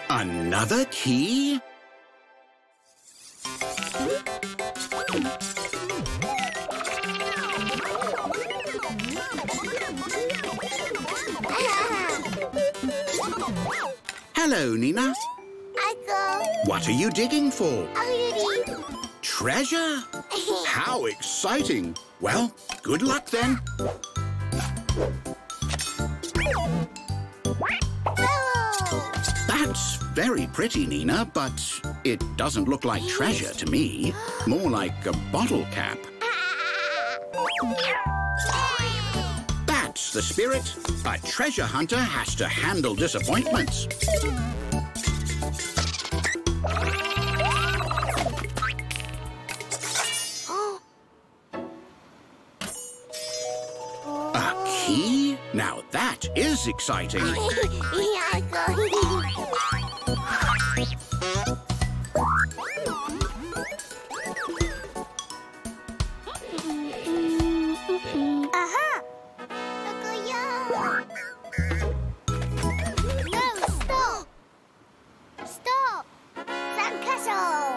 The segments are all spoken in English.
Another key? Hello, Nina. What are you digging for? Treasure? How exciting! Well, good luck then. That's very pretty, Nina, but it doesn't look like treasure to me. More like a bottle cap. That's the spirit. A treasure hunter has to handle disappointments. A key? Now that is exciting. Aha! No, stop! Stop! Sandcastle!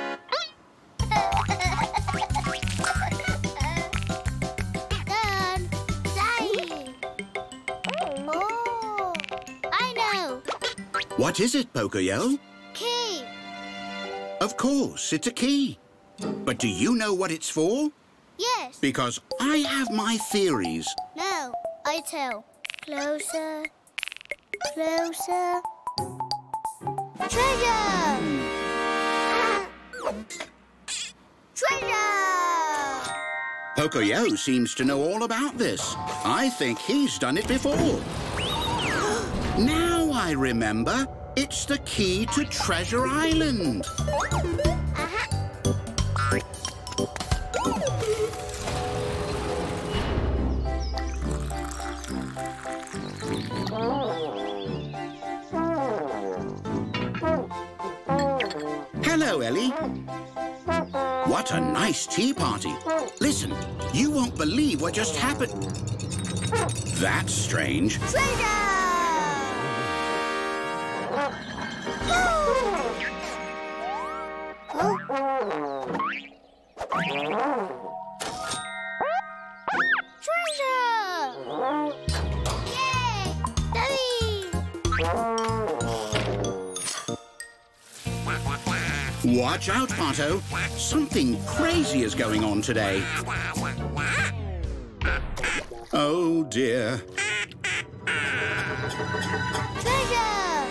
Done! Dying! Oh! I know! What is it, Pocoyo? Key! Of course, it's a key. But do you know what it's for? Yes! Because I have my theories. No, I tell. Closer. Closer. Treasure! Treasure! Pocoyo seems to know all about this. I think he's done it before. Now I remember. It's the key to Treasure Island. Hello, Ellie. What a nice tea party. Listen, you won't believe what just happened. That's strange. Treasure! Treasure! Yay! Daddy! Watch out, Pato. Something crazy is going on today. Oh, dear. Treasure!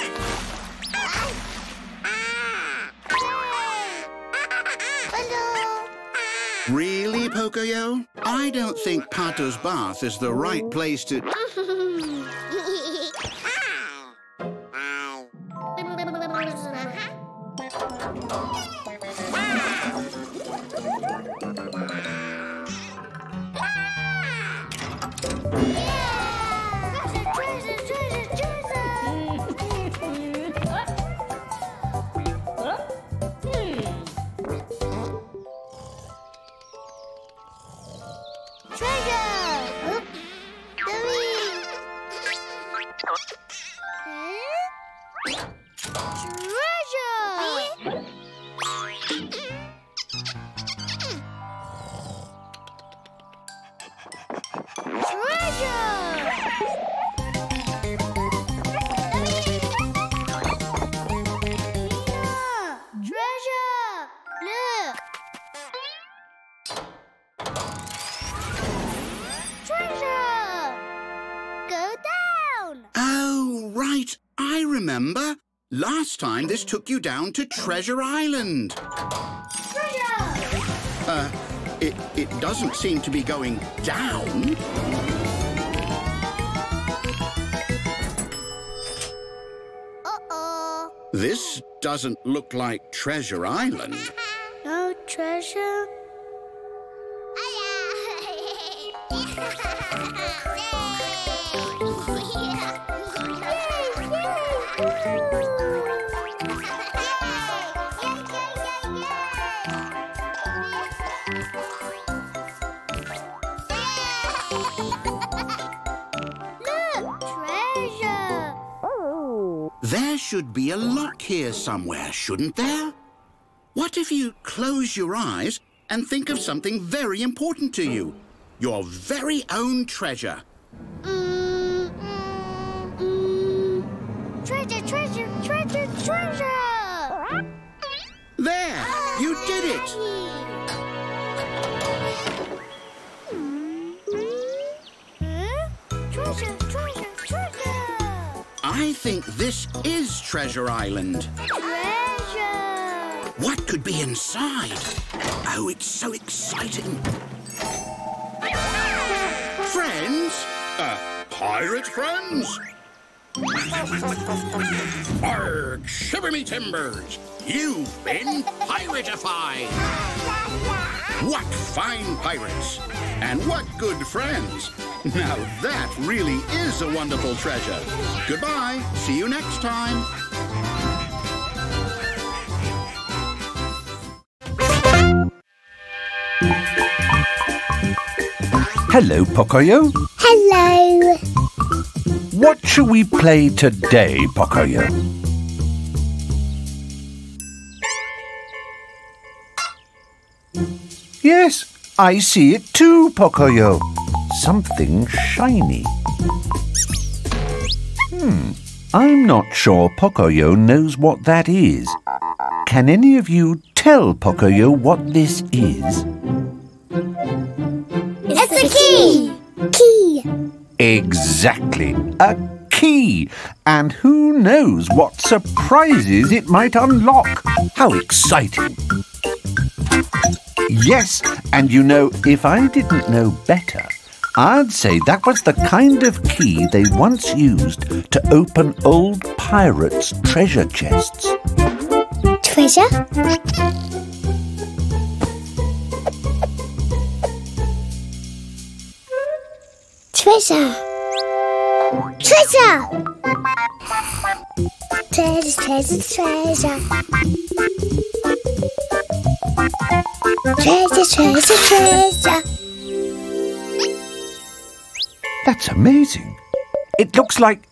Hello! Really, Pocoyo? I don't think Pato's bath is the right place to... Remember? Last time this took you down to Treasure Island. Treasure! It doesn't seem to be going down. Uh-oh. This doesn't look like Treasure Island. No treasure? There should be a lock here somewhere, shouldn't there? What if you close your eyes and think of something very important to you? Your very own treasure. Treasure, treasure, treasure, treasure! There! You did it! Treasure, treasure, treasure! I think this is Treasure Island. Treasure! What could be inside? Oh, it's so exciting. Friends? Pirate friends? Arrgh, shiver me timbers! You've been piratified! What fine pirates! And what good friends! Now that really is a wonderful treasure. Goodbye. See you next time. Hello, Pocoyo. Hello! What shall we play today, Pocoyo? Yes, I see it too, Pocoyo. Something shiny. I'm not sure Pocoyo knows what that is. Can any of you tell Pocoyo what this is? It's the key! Key! Exactly, a key. And who knows what surprises it might unlock. How exciting. Yes, and you know, if I didn't know better, I'd say that was the kind of key they once used to open old pirates' treasure chests. Treasure? Treasure! Treasure! Treasure, treasure, treasure. Treasure, treasure, treasure. That's amazing. It looks like...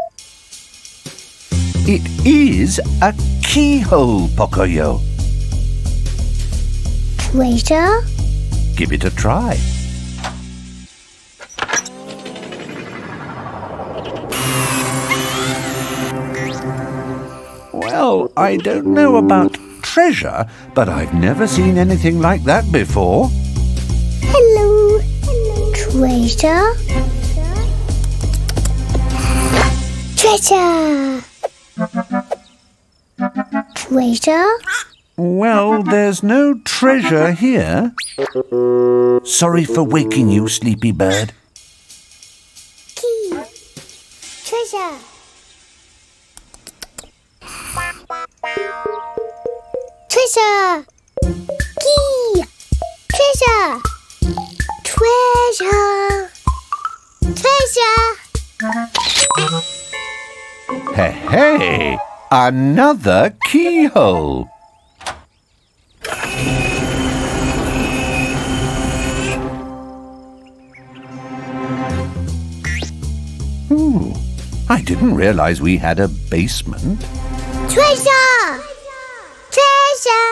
It is a keyhole, Pocoyo. Treasure? Give it a try. Well, I don't know about treasure, but I've never seen anything like that before. Hello. Hello. Treasure? Treasure! Treasure? Well, there's no treasure here. Sorry for waking you, sleepy bird. Key. Treasure. Treasure. Key. Treasure. Treasure. Treasure. Hey, hey! Another keyhole! Ooh, I didn't realize we had a basement. Treasure. Treasure.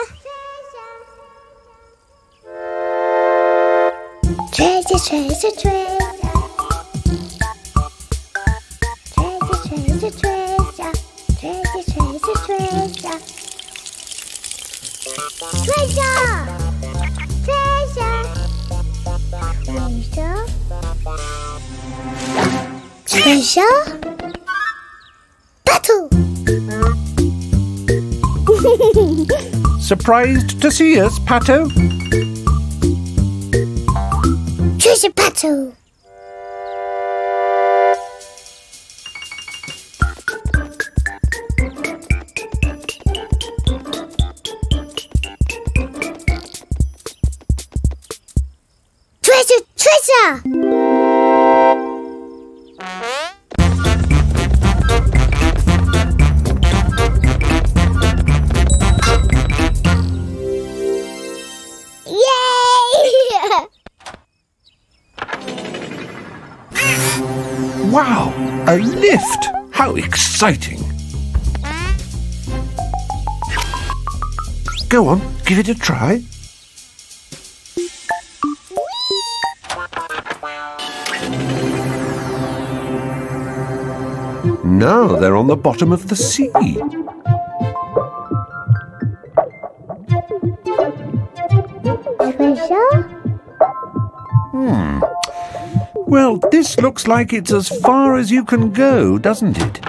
Treasure, treasure, treasure. Treasure, treasure, treasure. Treasure, treasure, treasure. Treasure! Treasure! Treasure? Treasure? Battle! Surprised to see us, Pato? Treasure battle! Treasure! Treasure! Yay! Wow, a lift! How exciting! Go on, give it a try. Now they're on the bottom of the sea. Treasure? Well, this looks like it's as far as you can go, doesn't it?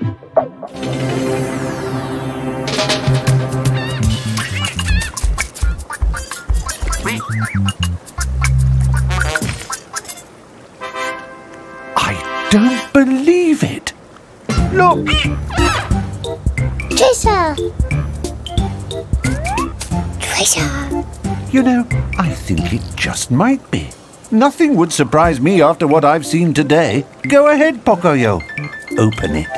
I don't believe it. Look! Treasure! Treasure! You know, I think it just might be. Nothing would surprise me after what I've seen today. Go ahead, Pocoyo. Open it.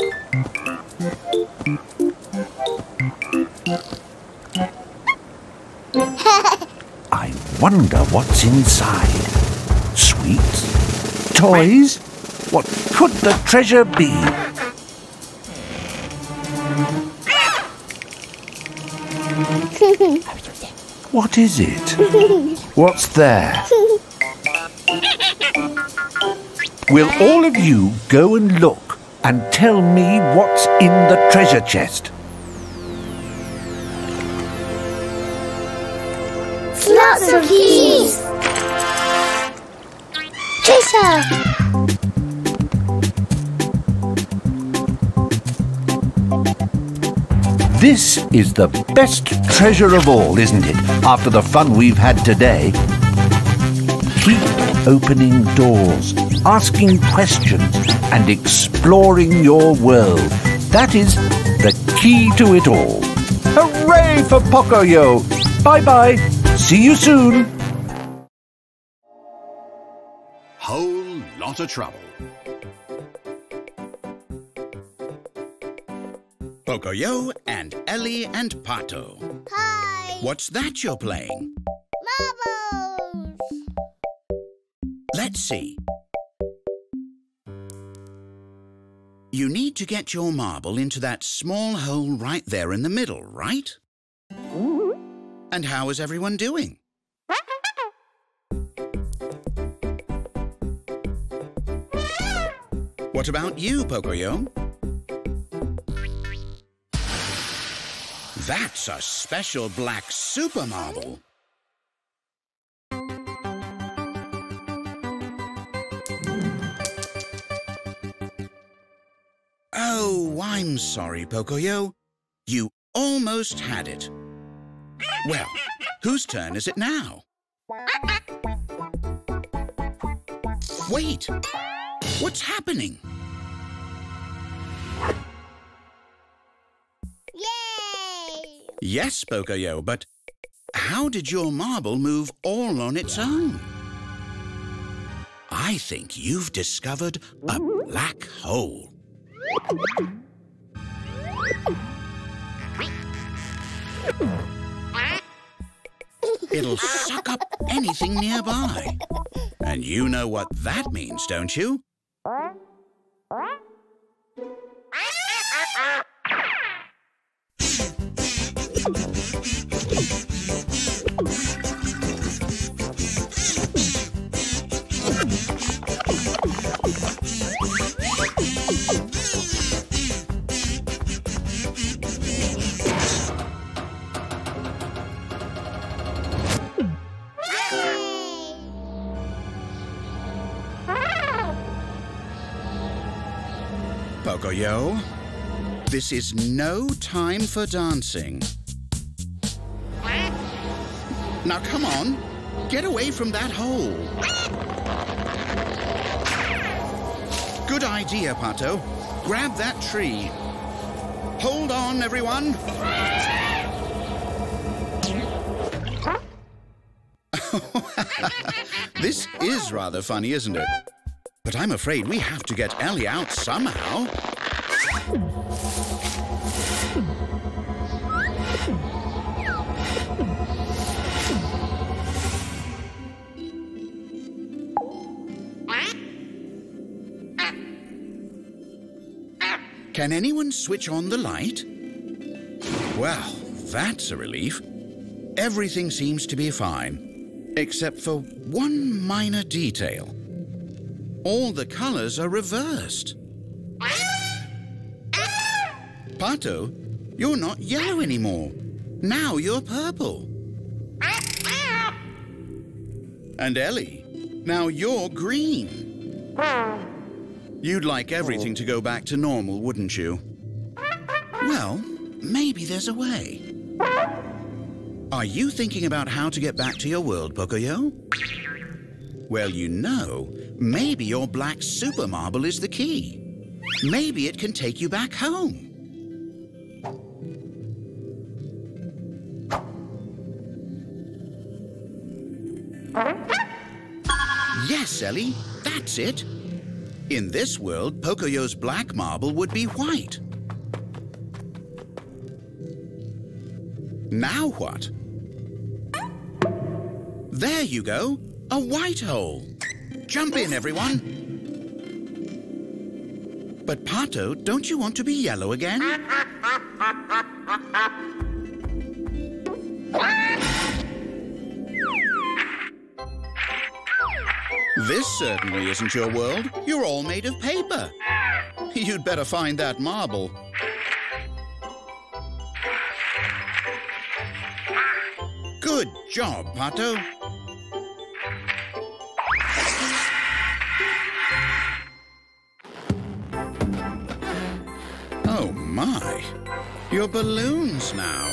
I wonder what's inside. Sweets? Toys? What could the treasure be? What is it? What's there? Will all of you go and look and tell me what's in the treasure chest? Lots of keys! Treasure! This is the best treasure of all, isn't it? After the fun we've had today. Keep opening doors, asking questions, and exploring your world. That is the key to it all. Hooray for Pocoyo! Bye-bye. See you soon. Whole lot of trouble. Pocoyo and Ellie and Pato. Hi! What's that you're playing? Marbles! Let's see. You need to get your marble into that small hole right there in the middle, right? And how is everyone doing? What about you, Pocoyo? That's a special black super marble. Oh, I'm sorry, Pocoyo. You almost had it. Well, whose turn is it now? Wait! What's happening? Yay! Yes, Pocoyo, but how did your marble move all on its own? I think you've discovered a black hole. It'll suck up anything nearby. And you know what that means, don't you? Pocoyo, this is no time for dancing. Now come on, get away from that hole. Good idea, Pato. Grab that tree. Hold on, everyone. This is rather funny, isn't it? But I'm afraid we have to get Ellie out somehow. Can anyone switch on the light? Well, that's a relief. Everything seems to be fine, except for one minor detail. All the colors are reversed. Pato, you're not yellow anymore. Now you're purple. And Ellie, now you're green. You'd like everything to go back to normal, wouldn't you? Well, maybe there's a way. Are you thinking about how to get back to your world, Pocoyo? Well, you know, maybe your black super marble is the key. Maybe it can take you back home. Yes, Ellie, that's it. In this world, Pocoyo's black marble would be white. Now what? There you go, a white hole. Jump in, everyone. But Pato, don't you want to be yellow again? This certainly isn't your world. You're all made of paper. You'd better find that marble. Good job, Pato. Oh, my. You're balloons now.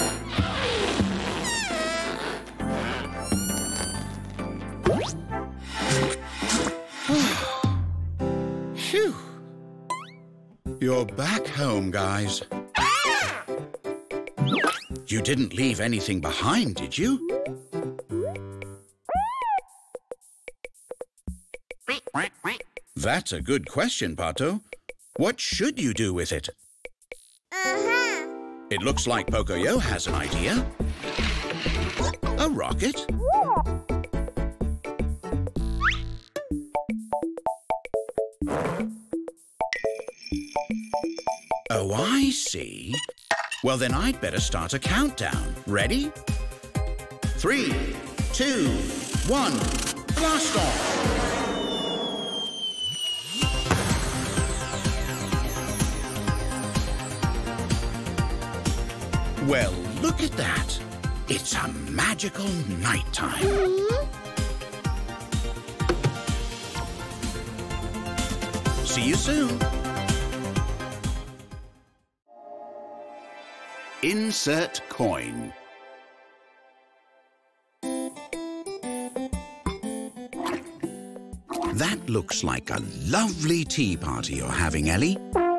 Phew. You're back home, guys. You didn't leave anything behind, did you? That's a good question, Pato. What should you do with it? It looks like Pocoyo has an idea. A rocket? Oh, I see. Well, then I'd better start a countdown. Ready? 3, 2, 1, blast off! Well, look at that. It's a magical nighttime. See you soon. Insert coin. That looks like a lovely tea party you're having, Ellie.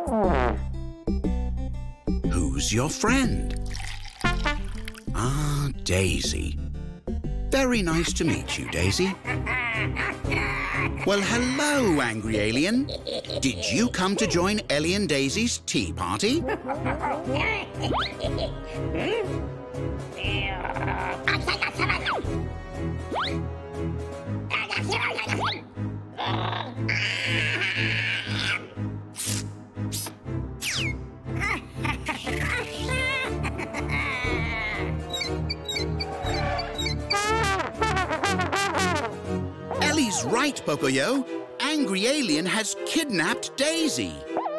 Who's your friend? Ah, Daisy. Very nice to meet you, Daisy. Well, hello, angry alien. Did you come to join Ellie and Daisy's tea party? Ellie's right, Pocoyo. Angry Alien has kidnapped Daisy.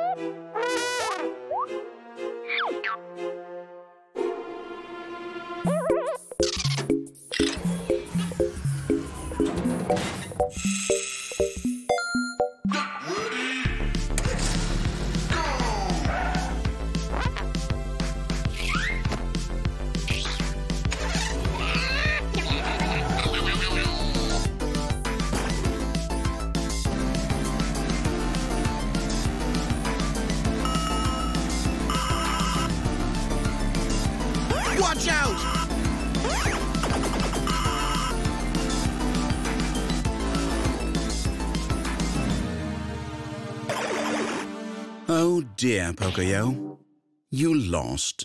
Watch out! Oh dear, Pocoyo. You lost.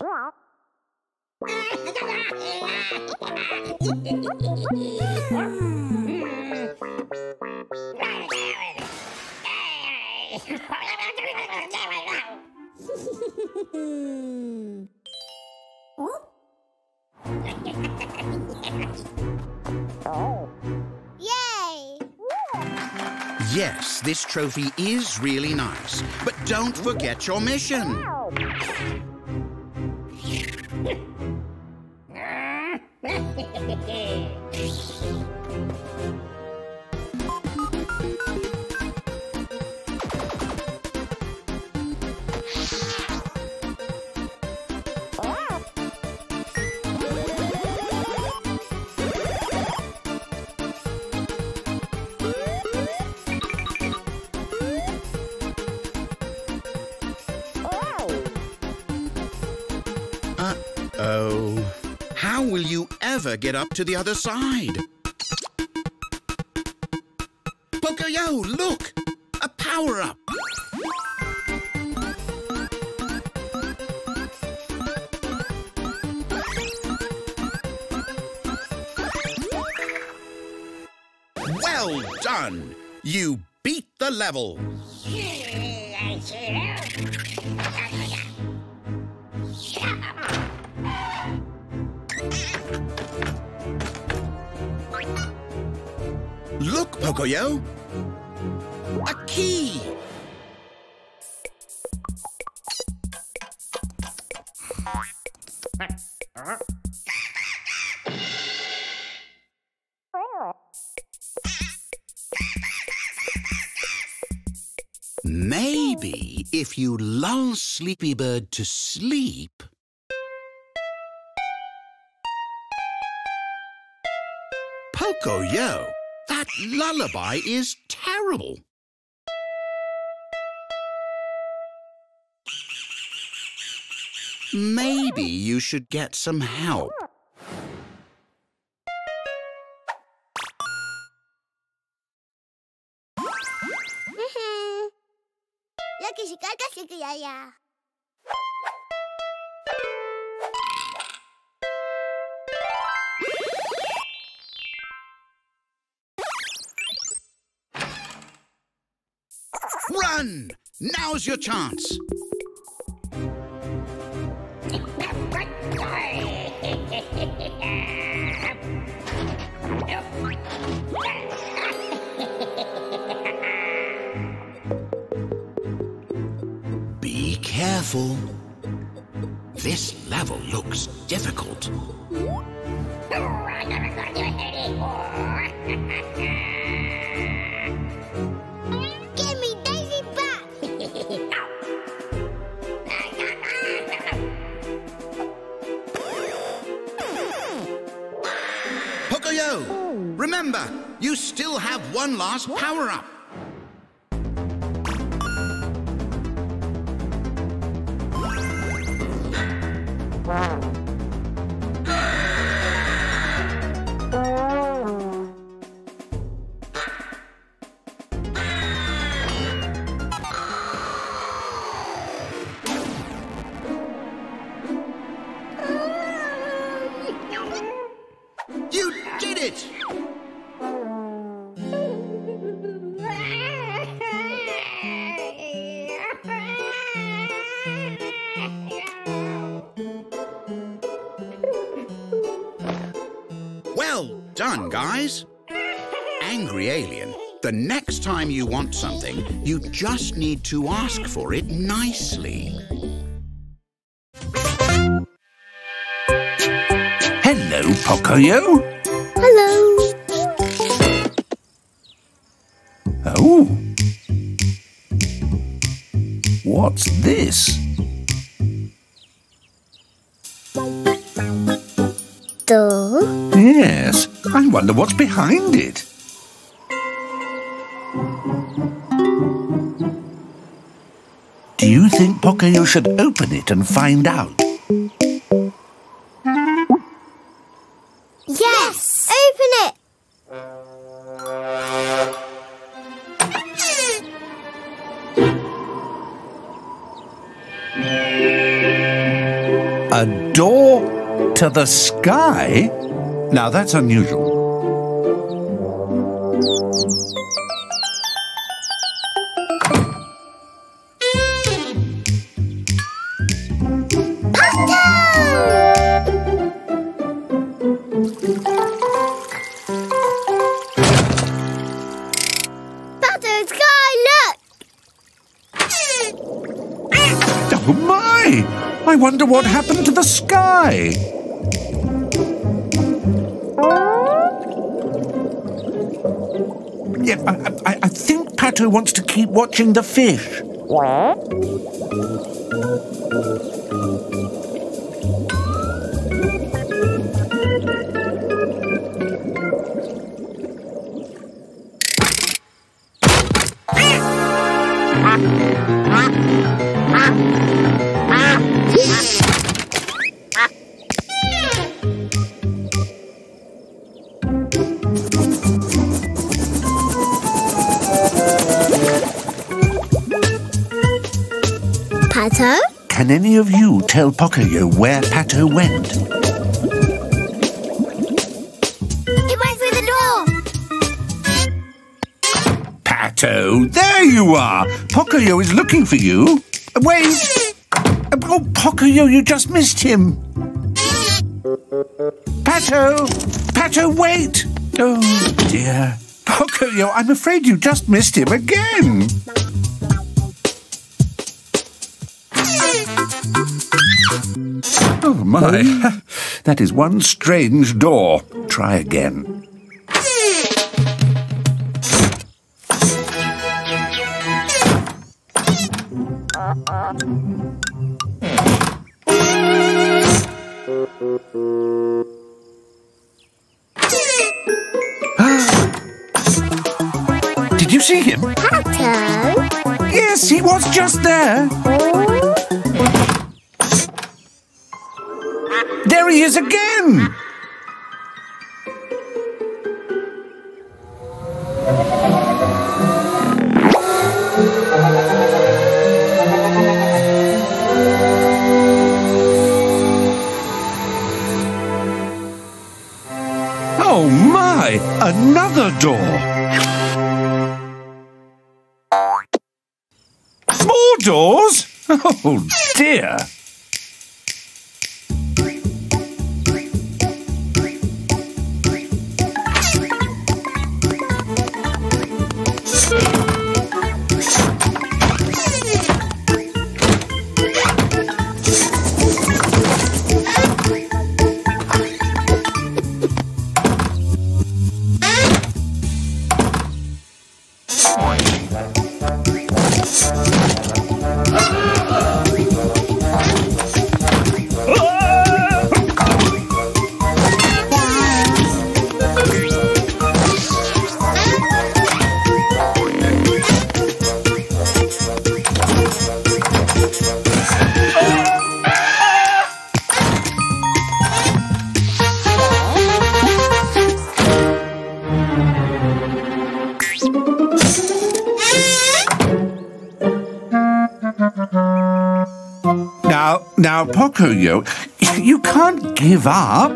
Yes, this trophy is really nice, but don't forget your mission. Uh-oh. How will you ever get up to the other side? Pocoyo, look! A power-up! Well done! You beat the level! Look, Pocoyo! A key! Maybe if you lull Sleepy Bird to sleep... Pocoyo, that lullaby is terrible. Maybe you should get some help. Run! Now's your chance. Be careful. This level looks difficult. Pocoyo, remember, you still have one last power-up. You did it! Well done, guys. Angry Alien, the next time you want something, you just need to ask for it nicely. Hello, Pocoyo. Hello. Oh. What's this? Door. Yes, I wonder what's behind it. Do you think Pocoyo should open it and find out? Yes! Open it! A door to the sky? Now that's unusual. Paco's my! I wonder what happened to the sky. Yeah, I think Pato wants to keep watching the fish. Pato? Can any of you tell Pocoyo where Pato went? It went through the door. Pato, there you are. Pocoyo is looking for you. Wait. Oh, Pocoyo, you just missed him. Pato! Pato, wait! Oh, dear. Pocoyo, I'm afraid you just missed him again. Oh, my. That is one strange door. Try again. Did you see him? Pato? Yes, he was just there. There he is again! Oh my! Another door! More doors? Oh dear! Now, Pocoyo, you can't give up.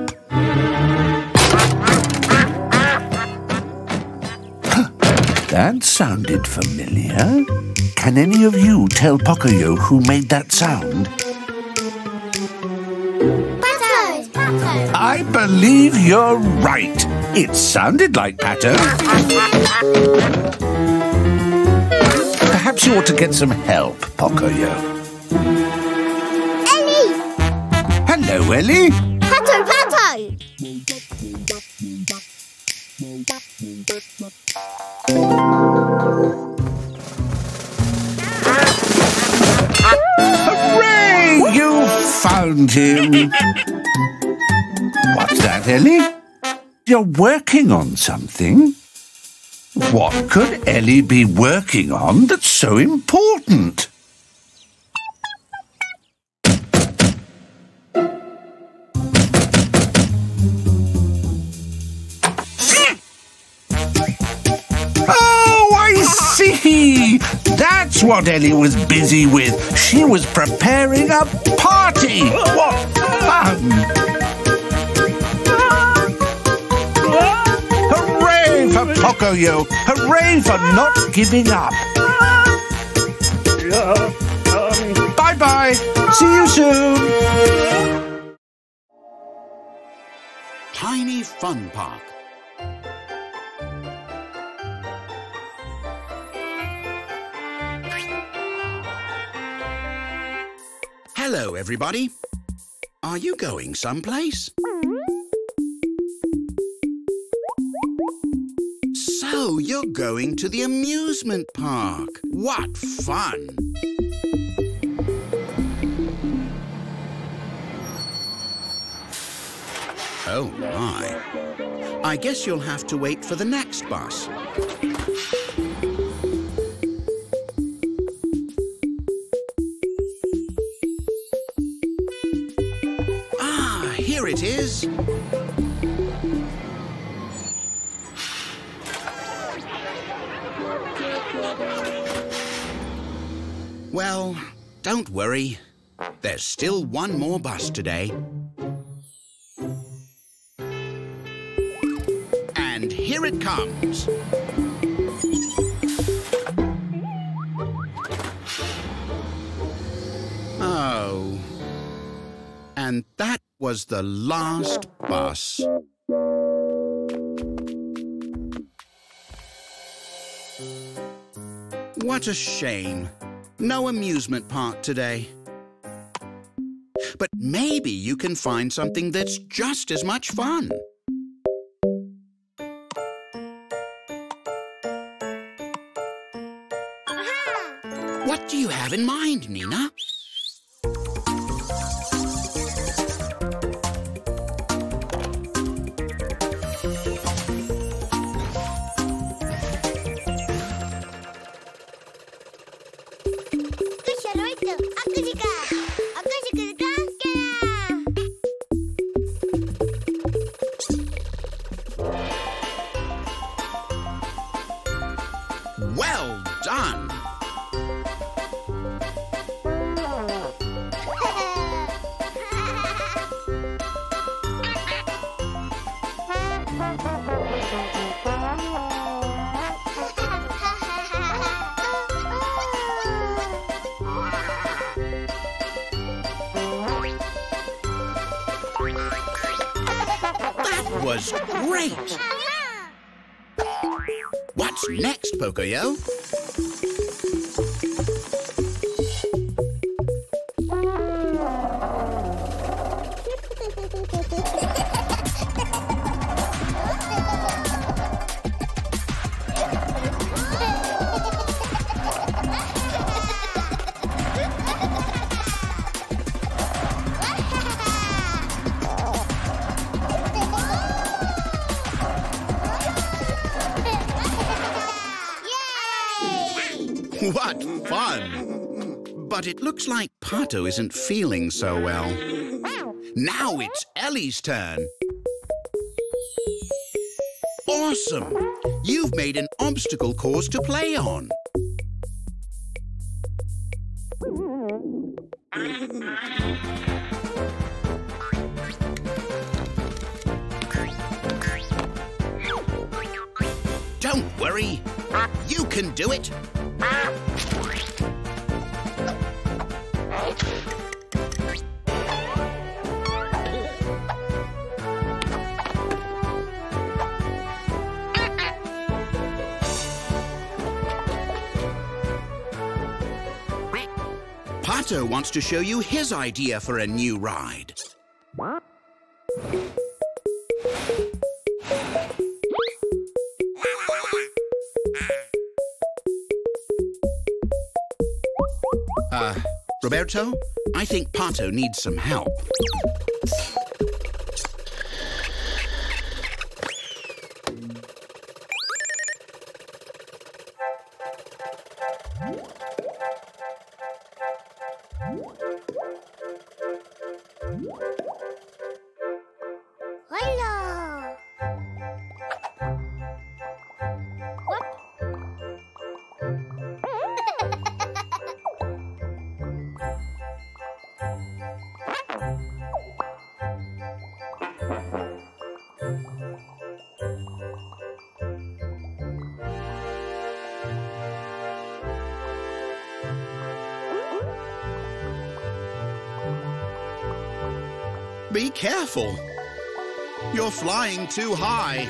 That sounded familiar. Can any of you tell Pocoyo who made that sound? Pato! It's Pato! I believe you're right. It sounded like Pato. Perhaps you ought to get some help, Pocoyo. Hello, Ellie. Pato! Pato! Hooray! You found him. What's that, Ellie? You're working on something? What could Ellie be working on that's so important? See, that's what Ellie was busy with. She was preparing a party. What fun! Hooray for Pocoyo! Hooray for not giving up! Bye-bye. See you soon. Tiny Fun Park. Hello, everybody. Are you going someplace? So, you're going to the amusement park. What fun! Oh, my. I guess you'll have to wait for the next bus. Ah, here it is. Well, don't worry. There's still one more bus today. And here it comes. Oh. And that was the last bus. What a shame. No amusement park today. But maybe you can find something that's just as much fun. What do you have in mind, Nina? Well done! That was great! What's next, Pocoyo? What fun! But it looks like Pato isn't feeling so well. Now it's Ellie's turn. Awesome! You've made an obstacle course to play on. Don't worry. You can do it. Pato wants to show you his idea for a new ride. Roberto, I think Pato needs some help. Hello. Be careful. You're flying too high.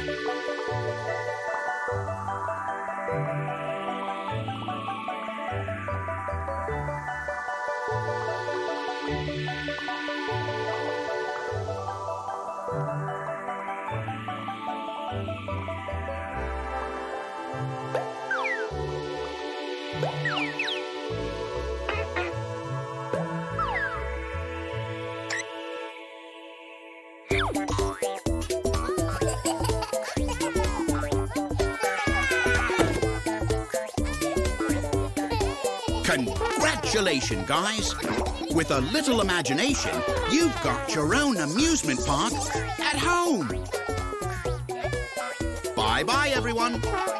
Congratulations, guys! With a little imagination, you've got your own amusement park at home. Bye-bye, everyone.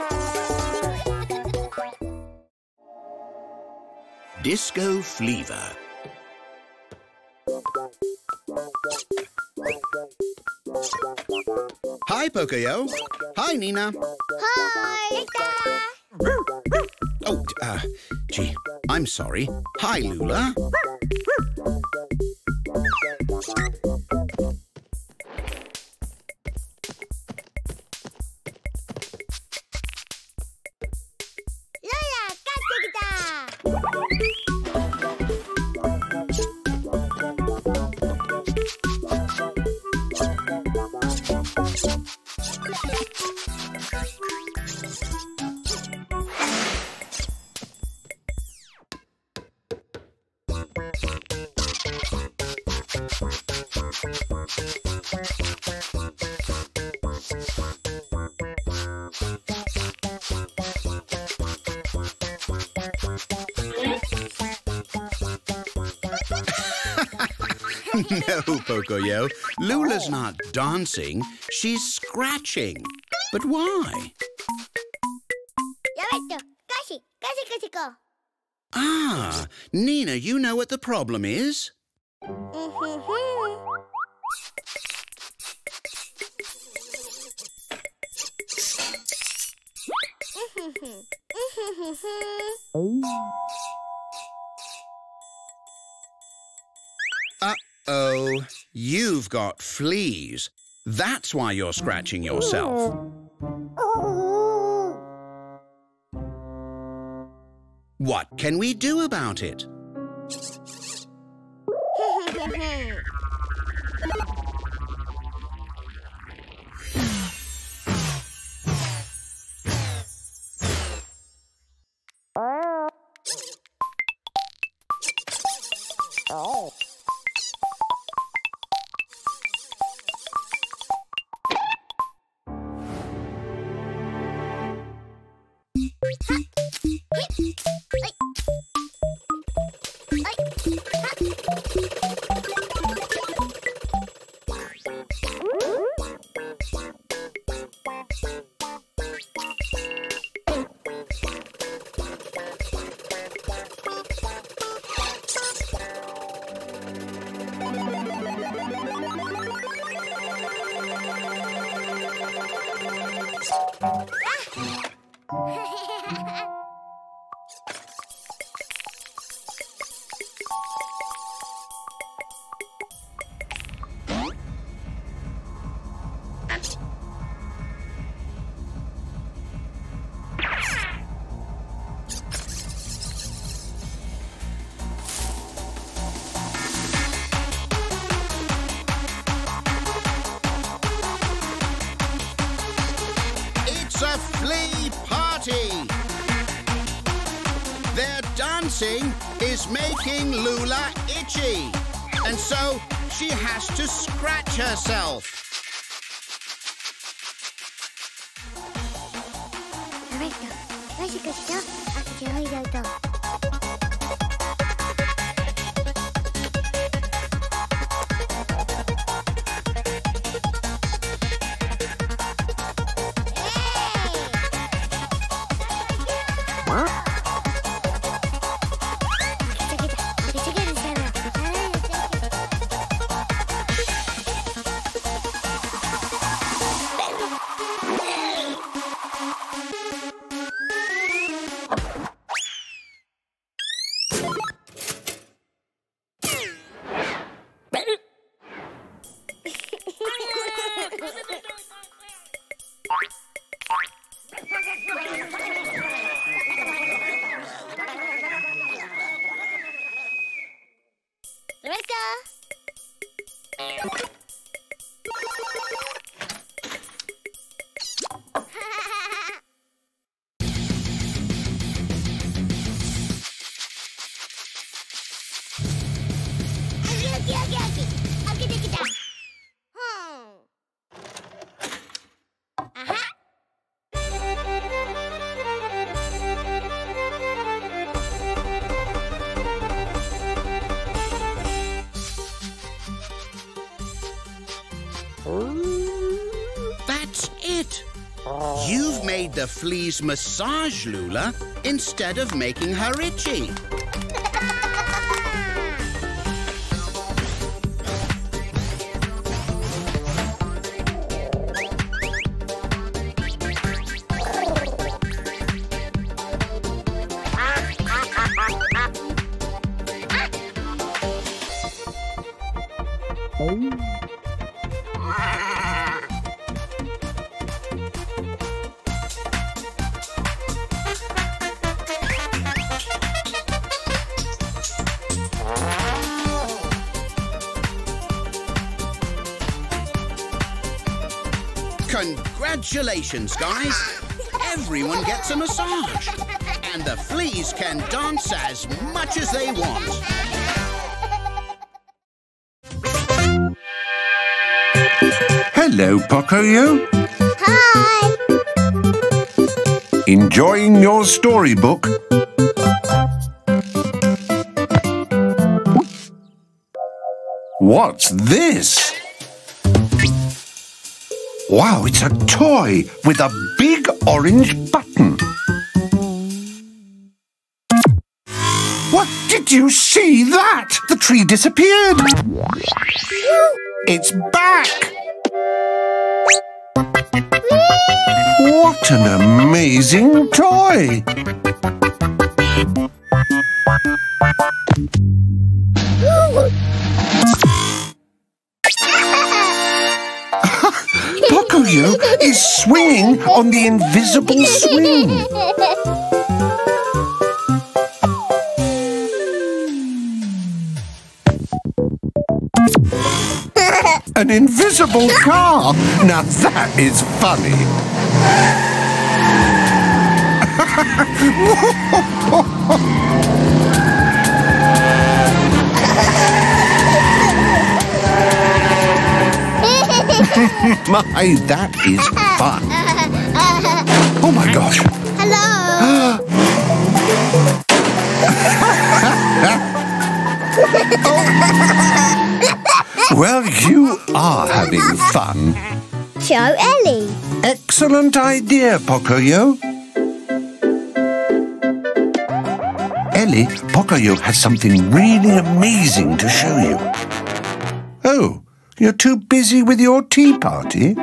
Disco Fleaver. Hi, Pocoyo. Hi, Nina. Hi! Oh, gee, I'm sorry. Hi, Lula. Lola, 帰ってきた! No, Pocoyo. Lula's not dancing. She's scratching. But why? やばいと、ガシゴ。 Ah, Nina, you know what the problem is? Uh-oh, you've got fleas. That's why you're scratching yourself. What can we do about it? A flea party! Their dancing is making Lula itchy, and so she has to scratch herself. やばいと、ガシゴシと、赤ちゃんを入れると。 That's it. You've made the fleas massage Lula instead of making her itchy. Congratulations, guys! Everyone gets a massage. And the fleas can dance as much as they want. Hello, Pocoyo. Hi. Enjoying your storybook? What's this? Wow, it's a toy with a big orange button. What? Did you see that? The tree disappeared. It's back. What an amazing toy. Pocoyo is swinging on the invisible swing. An invisible car. Now that is funny. My, that is fun. Oh my gosh. Hello. Well, you are having fun. Show Ellie. Excellent idea, Pocoyo. Ellie, Pocoyo has something really amazing to show you. Oh, you're too busy with your tea party?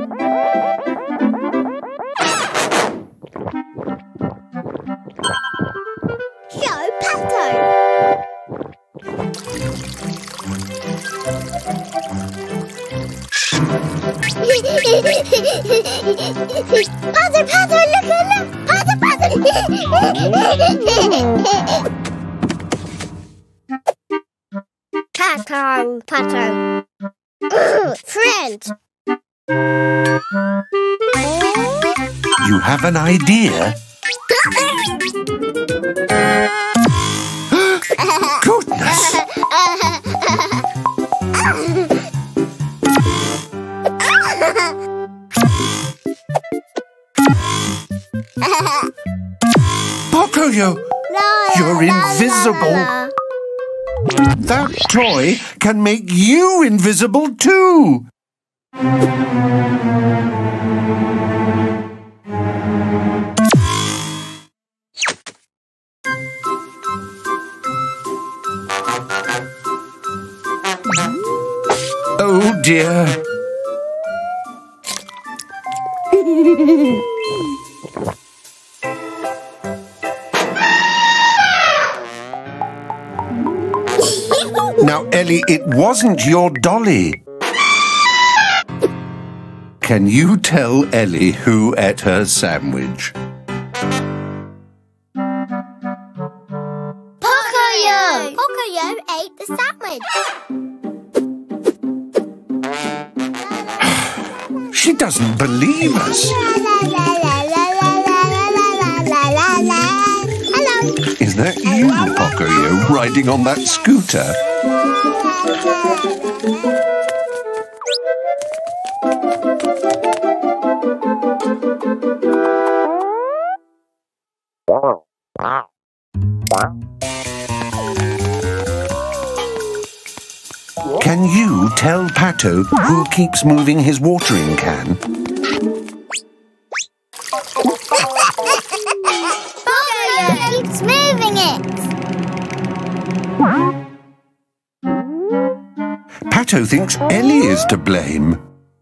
Show Pato. Pato, Pato, look, look. Pato, Pato. Pato. Friend. You have an idea? Goodness! Pocoyo, you're invisible. That toy can make you invisible too. Oh dear. Now, Ellie, it wasn't your dolly. Can you tell Ellie who ate her sandwich? Pocoyo! Pocoyo ate the sandwich. She doesn't believe us. Hello. Is that you, Pocoyo, riding on that scooter? Can you tell Pato who keeps moving his watering can? Pocoyo keeps moving it. Pato thinks Ellie is to blame.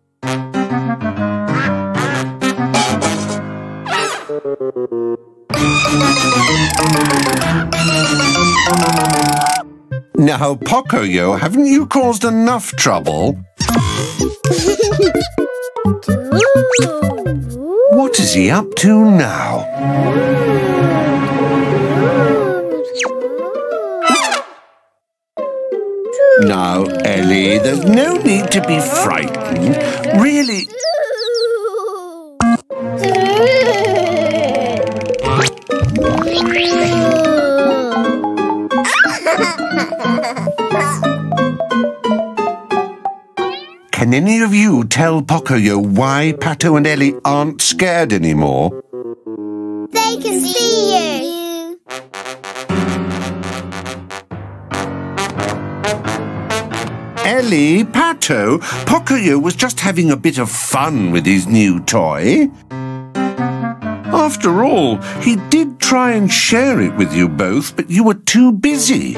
Now, Pocoyo, haven't you caused enough trouble? What is he up to now? Now, Ellie, there's no need to be frightened. Really... Can any of you tell Pocoyo why Pato and Ellie aren't scared anymore? They can see you. Ellie, Pato, Pocoyo was just having a bit of fun with his new toy. After all, he did try and share it with you both, but you were too busy.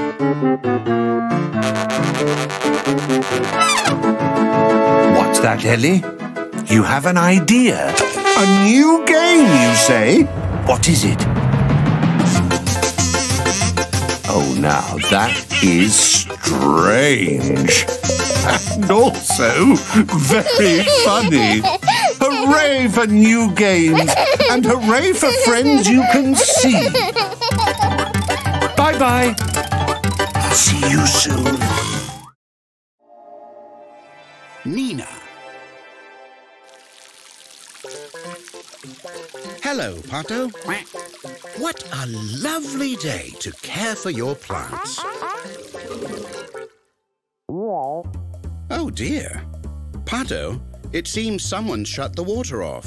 What's that, Ellie? You have an idea. A new game, you say? What is it? Oh, now that is strange. And also very funny. Hooray for new games! And hooray for friends you can see! Bye-bye. See you soon. Nina. Hello, Pato. What a lovely day to care for your plants. Oh dear. Pato, it seems someone shut the water off.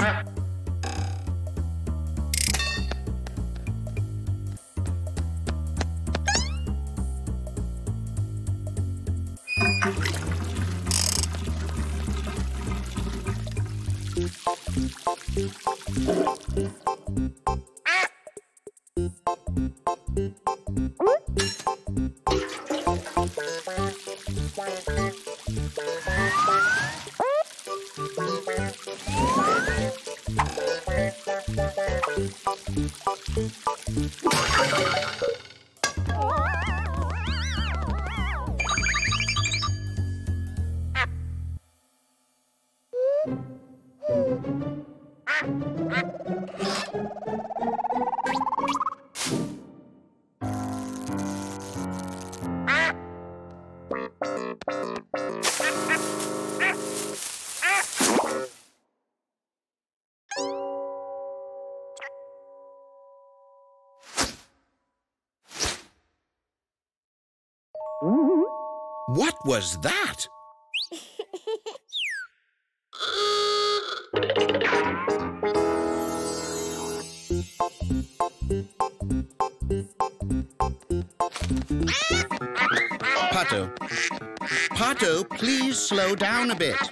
What was that? Pato. Pato, please slow down a bit.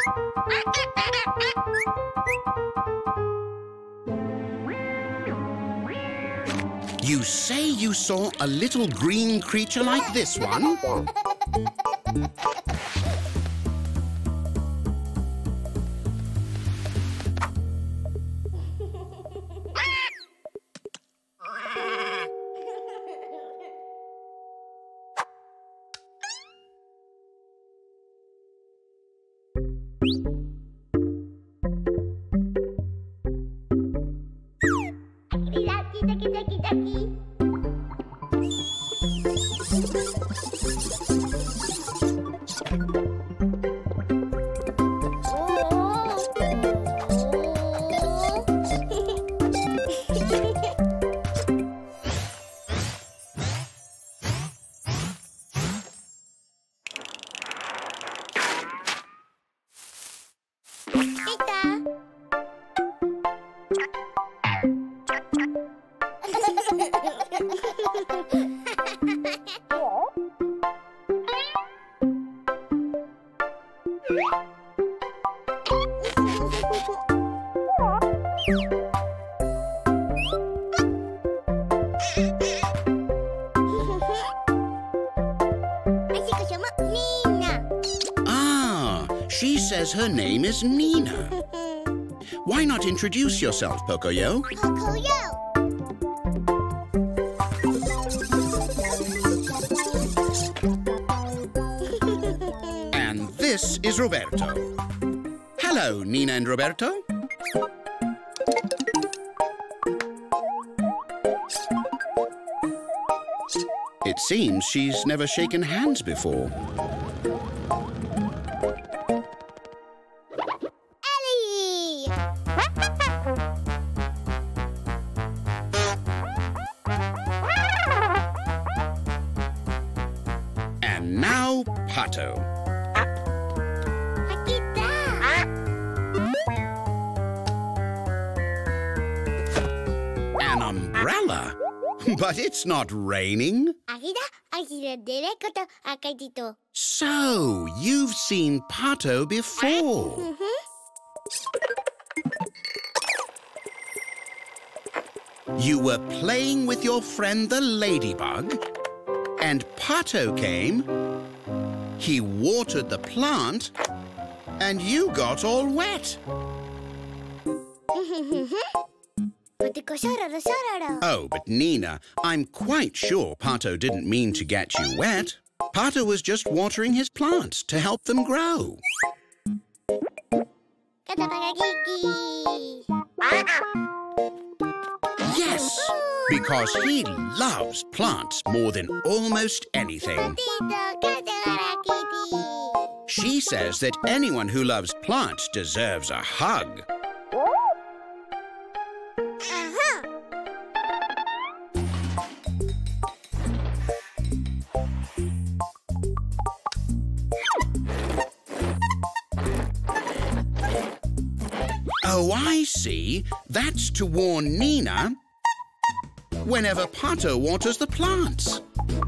You say you saw a little green creature like this one? Ah, she says her name is Nina. Why not introduce yourself, Pocoyo? Pocoyo. And this is Roberto. Hello, Nina and Roberto. It seems she's never shaken hands before. Ellie. And now, Pato. Akita. An umbrella? But it's not raining. Akita, akita dere koto akatito. So, you've seen Pato before. You were playing with your friend the ladybug, and Pato came. He watered the plant, and you got all wet. Oh, but Nina, I'm quite sure Pato didn't mean to get you wet. Pato was just watering his plants to help them grow. Yes, because he loves plants more than almost anything. She says that anyone who loves plants deserves a hug. Oh, I see. That's to warn Nina whenever Pato waters the plants.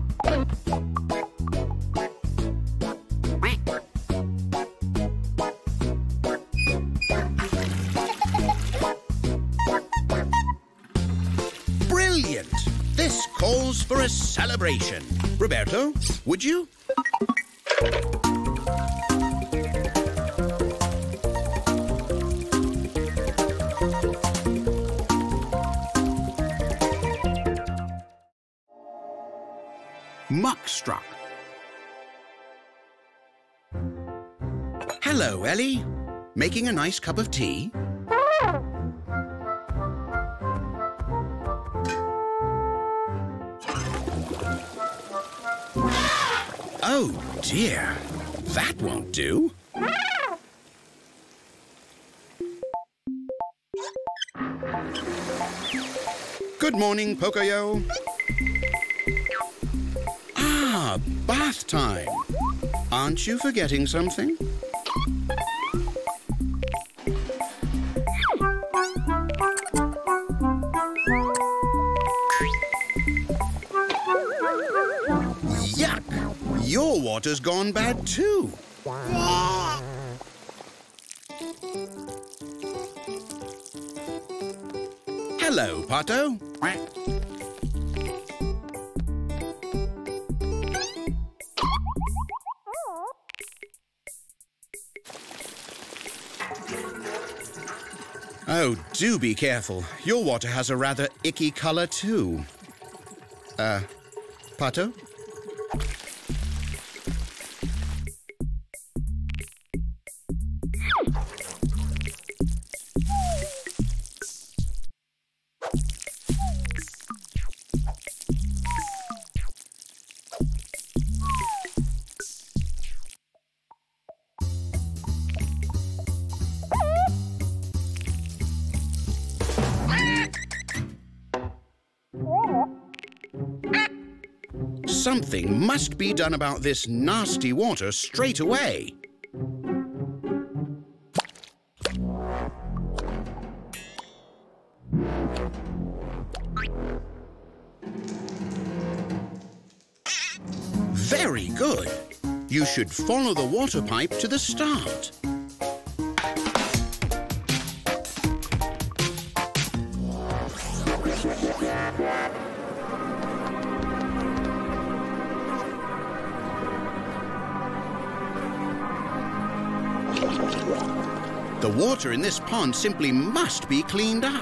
Brilliant! This calls for a celebration. Roberto, would you? Muckstruck. Hello, Ellie. Making a nice cup of tea? Oh, dear. That won't do. Good morning, Pocoyo. Ah, bath time. Aren't you forgetting something? Yuck! Your water's gone bad too. Hello, Pato. Oh, do be careful. Your water has a rather icky color too. Pato? Something must be done about this nasty water straight away. Very good. You should follow the water pipe to the start. The water in this pond simply must be cleaned up.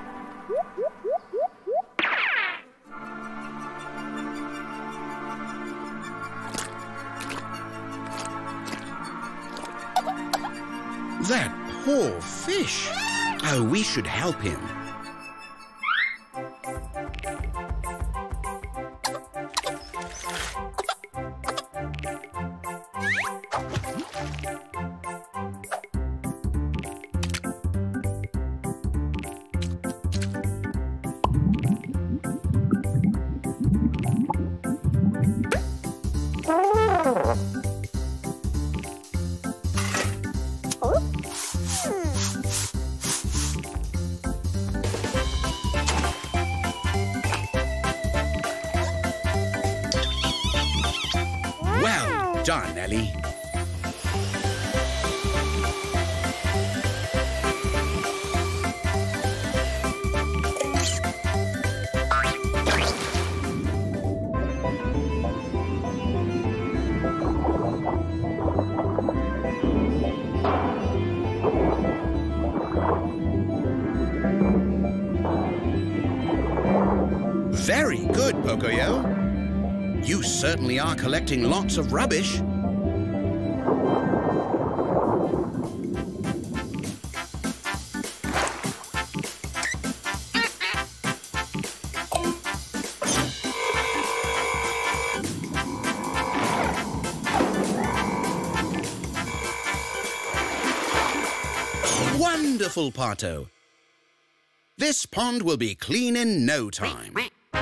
That poor fish. Oh, we should help him. Well done, Ellie. Very good, Pocoyo. You certainly are collecting lots of rubbish. Wonderful, Pato. This pond will be clean in no time.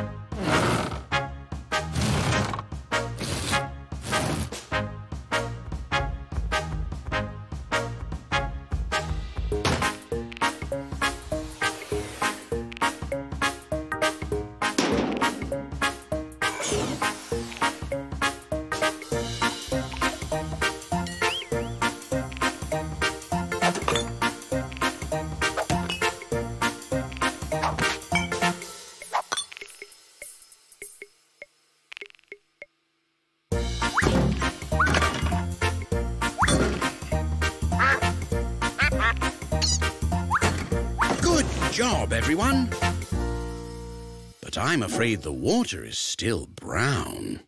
Good job, everyone. But I'm afraid the water is still brown.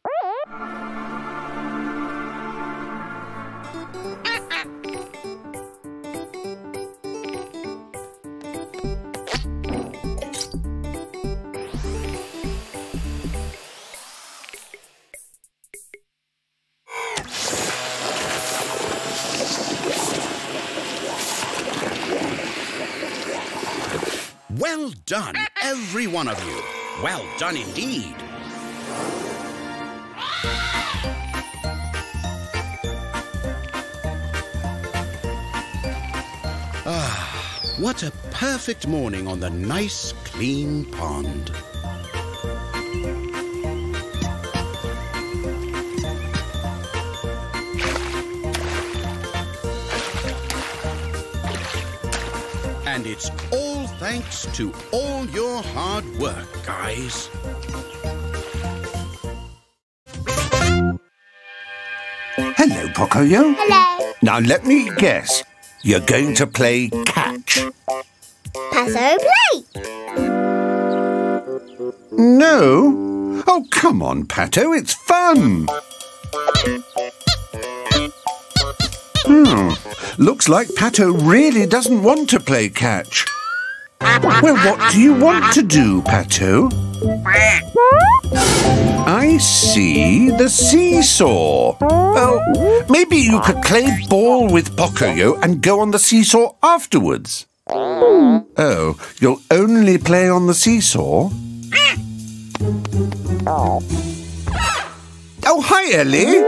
Well done, every one of you. Well done indeed. Ah, what a perfect morning on the nice, clean pond. And it's all thanks to all your hard work, guys. Hello, Pocoyo. Hello. Now let me guess. You're going to play catch. Pato, play. No? Oh, come on, Pato. It's fun. Looks like Pato really doesn't want to play catch. Well, what do you want to do, Pato? I see, the seesaw. Well, maybe you could play ball with Pocoyo and go on the seesaw afterwards. Oh, you'll only play on the seesaw? Oh, hi, Ellie.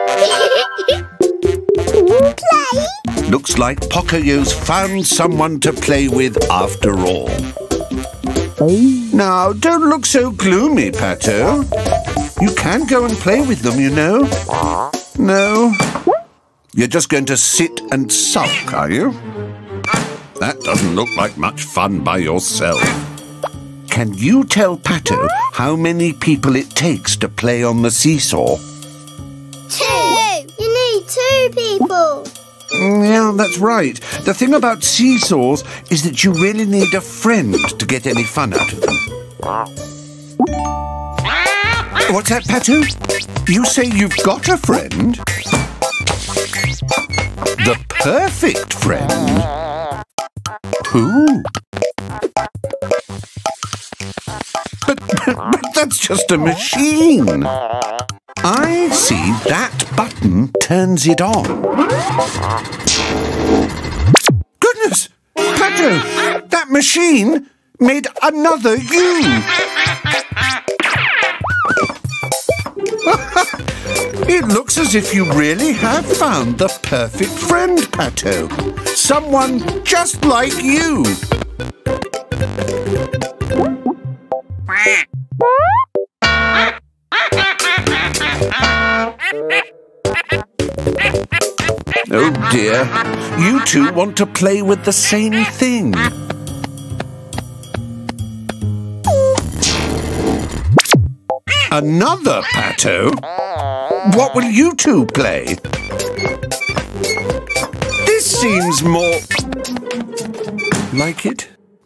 Play? Looks like Pocoyo's found someone to play with after all. Now, don't look so gloomy, Pato. You can go and play with them, you know. No? You're just going to sit and sulk, are you? That doesn't look like much fun by yourself. Can you tell Pato how many people it takes to play on the seesaw? 2! You need 2 people. Yeah, that's right. The thing about seesaws is that you really need a friend to get any fun out of them. What's that, Pato? You say you've got a friend? The perfect friend? Who? But that's just a machine. I see that button turns it on. Goodness! Pato, that machine made another you. It looks as if you really have found the perfect friend, Pato. Someone just like you. Oh dear, you two want to play with the same thing. Another Pato? What will you two play? This seems more like it.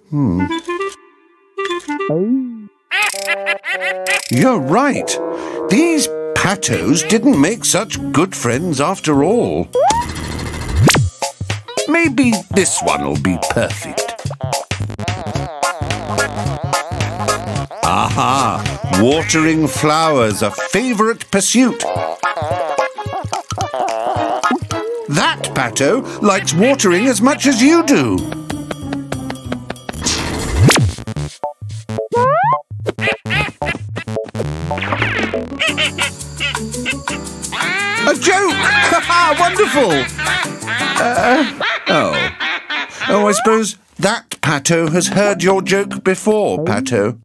You're right. These Patos didn't make such good friends after all. Maybe this one will be perfect. Aha! Watering flowers, a favourite pursuit. That Pato likes watering as much as you do. A joke! Haha, wonderful! Oh, I suppose that Pato has heard your joke before, Pato.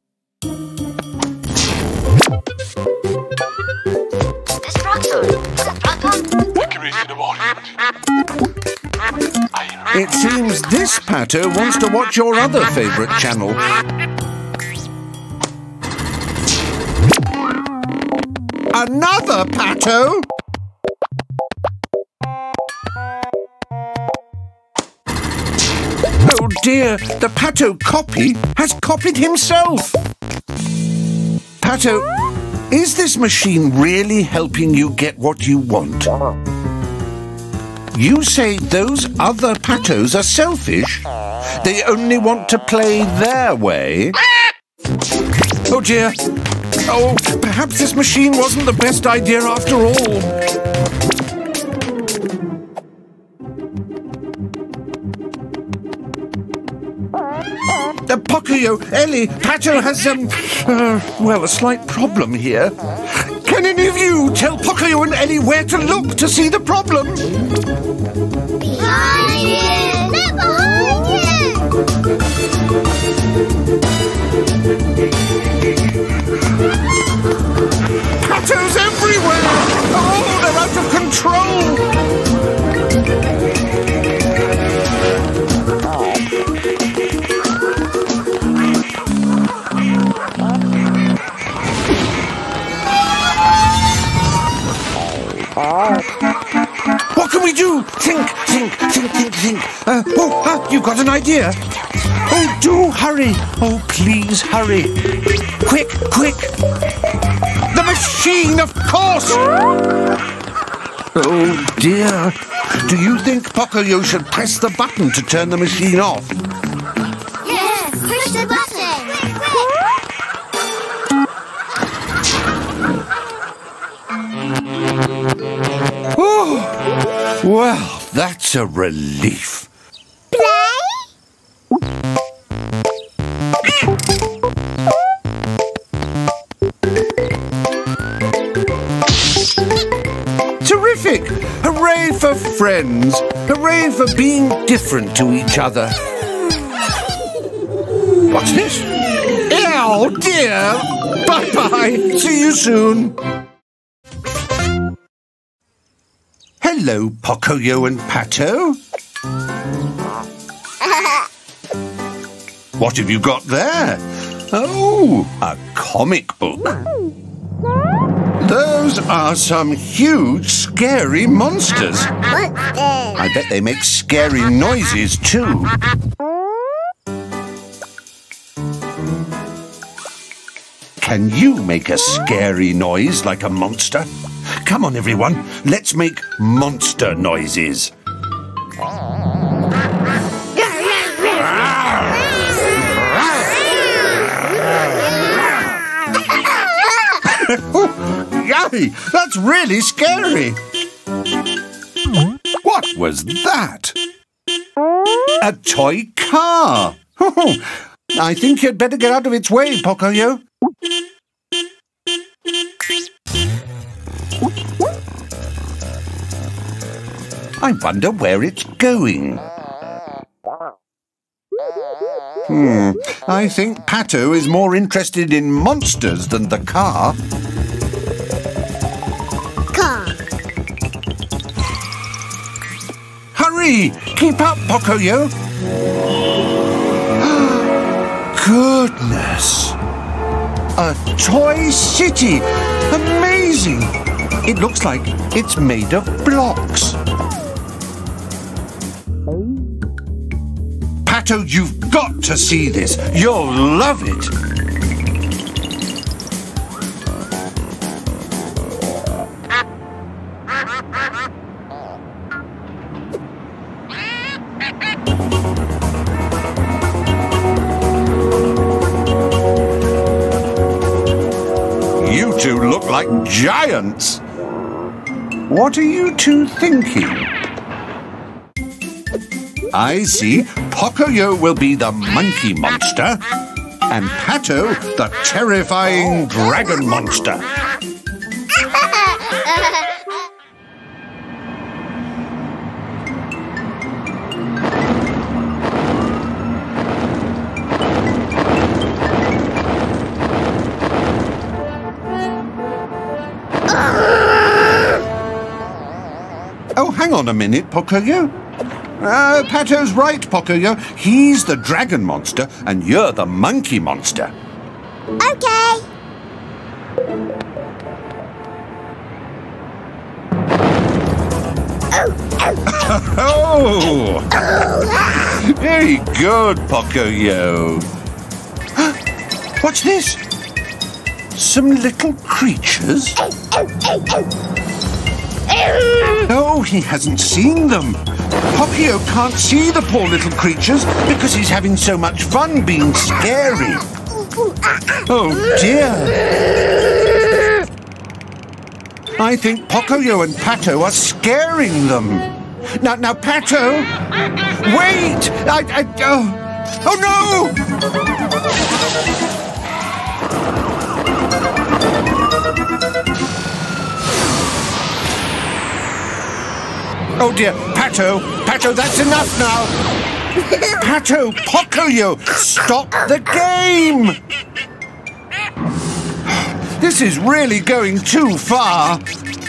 It seems this Pato wants to watch your other favourite channel. Another Pato? Oh dear, the Pato copy has copied himself. Pato, is this machine really helping you get what you want? You say those other Patos are selfish? They only want to play their way? Oh dear. Oh, perhaps this machine wasn't the best idea after all. Pocoyo, Ellie, Pato has, well, a slight problem here. Can any of you tell Pocoyo and Ellie where to look to see the problem? Behind you! They're behind you! Patos everywhere! Oh, they're out of control! What can we do? Think. You've got an idea. Oh, do hurry. Oh, please hurry. Quick. The machine, of course. Oh, dear. Do you think Pocoyo should press the button to turn the machine off? Yes, push the button. Oh, well, that's a relief. Terrific! Hooray for friends! Hooray for being different to each other! What's this? Oh dear! Bye-bye! See you soon! Hello, Pocoyo and Pato. What have you got there? Oh, a comic book. Those are some huge, scary monsters. I bet they make scary noises too. Can you make a scary noise like a monster? Come on, everyone. Let's make monster noises. Yay! That's really scary. What was that? A toy car. I think you'd better get out of its way, Pocoyo. I wonder where it's going. I think Pato is more interested in monsters than the car. Car. Hurry! Keep up, Pocoyo! Goodness! A toy city! Amazing! It looks like it's made of blocks. Pato, you've got to see this. You'll love it. You two look like giants. What are you two thinking? I see. Pocoyo will be the monkey monster, and Pato the terrifying dragon monster. Oh, hang on a minute, Pocoyo. Pato's right, Pocoyo. He's the dragon monster, and you're the monkey monster. Okay. Oh! Very good, Pocoyo. What's this? Some little creatures? No, he hasn't seen them. Pocoyo can't see the poor little creatures because he's having so much fun being scary. Oh, dear. I think Pocoyo and Pato are scaring them. Now, Pato! Wait! Oh, no! Oh, dear. Pato, that's enough now. Pato, Pocoyo, stop the game. This is really going too far.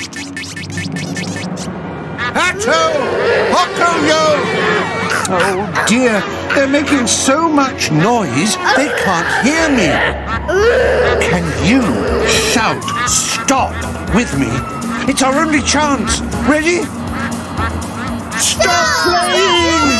Pato, Pocoyo. Oh, dear. They're making so much noise, they can't hear me. Can you shout stop with me? It's our only chance. Ready? Stop playing!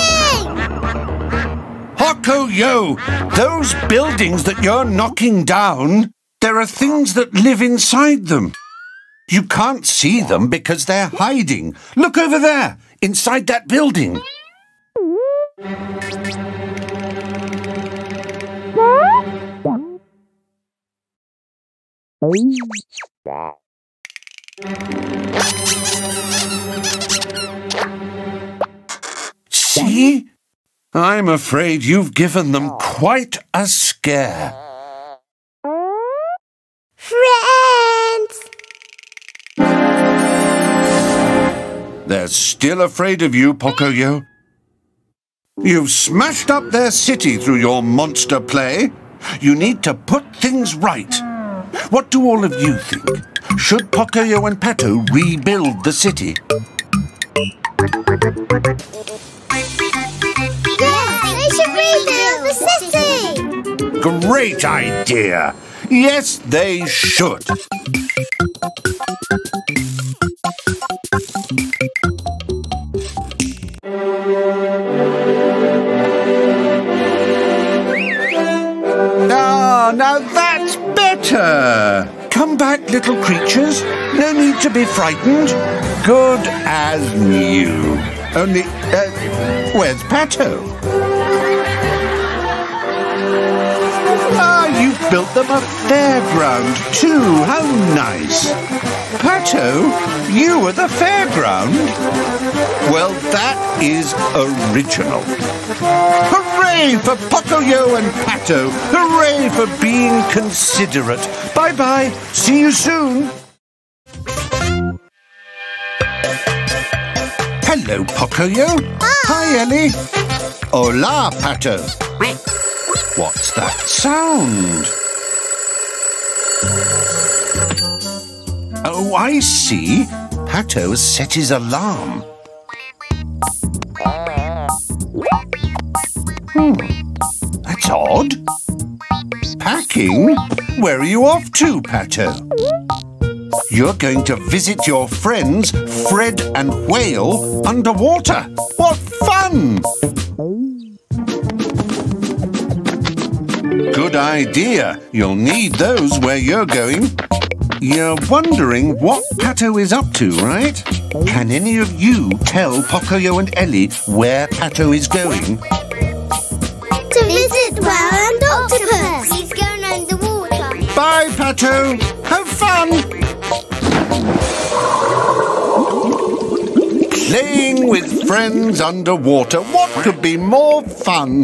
Pocoyo, those buildings that you're knocking down, there are things that live inside them. You can't see them because they're hiding. Look over there, inside that building. See? I'm afraid you've given them quite a scare. Friends! They're still afraid of you, Pocoyo. You've smashed up their city through your monster play. You need to put things right. What do all of you think? Should Pocoyo and Pato rebuild the city? They should rebuild the city! Great idea! Yes, they should. Ah, now that's better. Come back, little creatures. No need to be frightened. Good as new. Only, where's Pato? Ah, you've built them a fairground too. How nice. Pato, you at the fairground? Well, that is original. Hooray for Pocoyo and Pato. Hooray for being considerate. Bye-bye. See you soon. Hello, Pocoyo. Hi, Ellie. Hola, Pato. What's that sound? Oh, I see. Pato has set his alarm. That's odd. Packing? Where are you off to, Pato? You're going to visit your friends, Fred and Whale, underwater. What fun! Good idea. You'll need those where you're going. You're wondering what Pato is up to, right? Can any of you tell Pocoyo and Ellie where Pato is going? To visit Whale and Octopus. He's going underwater. Bye, Pato. Have fun. Playing with friends underwater. What could be more fun?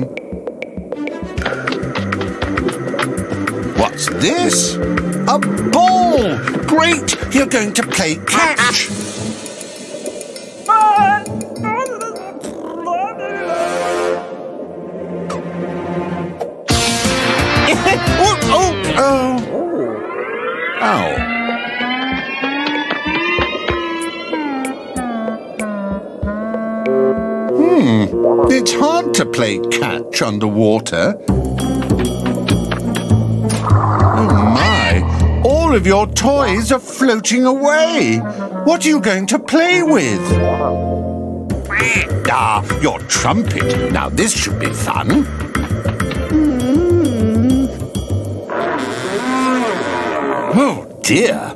What's this? A ball! Great! You're going to play catch! Ow. It's hard to play catch underwater. Oh my! All of your toys are floating away. What are you going to play with? Ah, your trumpet. Now this should be fun. Oh dear.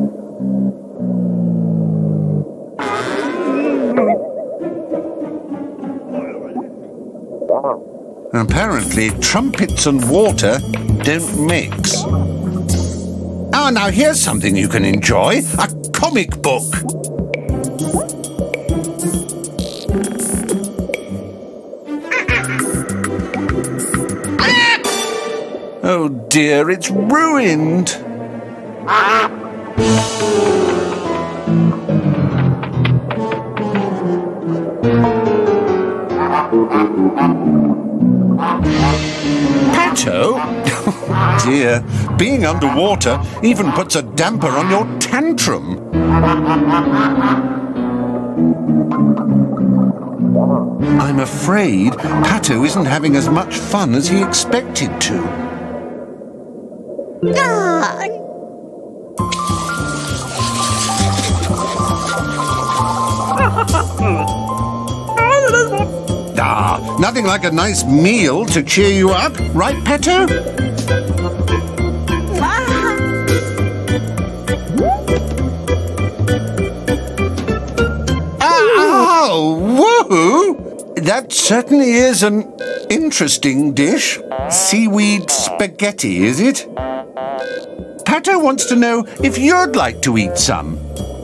Apparently, trumpets and water don't mix. Ah, now here's something you can enjoy. A comic book. Oh dear, it's ruined. Pato? Oh dear, being underwater even puts a damper on your tantrum. I'm afraid Pato isn't having as much fun as he expected to. Ah, nothing like a nice meal to cheer you up, right, Pato? Oh, woohoo! That certainly is an interesting dish. Seaweed spaghetti, is it? Pato wants to know if you'd like to eat some.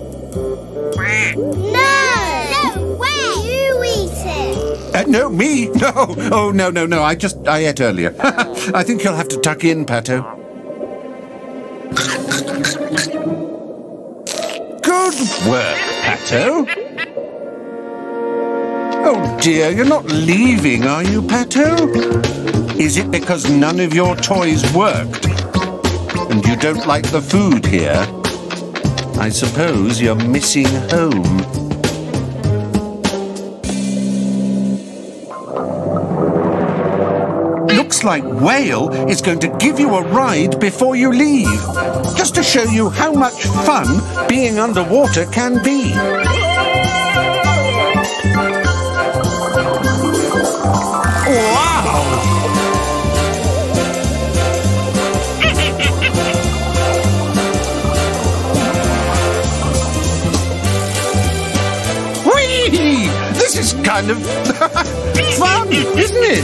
No, me? No. Oh, no. I ate earlier. I think you'll have to tuck in, Pato. Good work, Pato. Oh, dear, you're not leaving, are you, Pato? Is it because none of your toys worked? And you don't like the food here? I suppose you're missing home. Looks like Whale is going to give you a ride before you leave, just to show you how much fun being underwater can be. Wow! Whee! This is kind of fun, isn't it?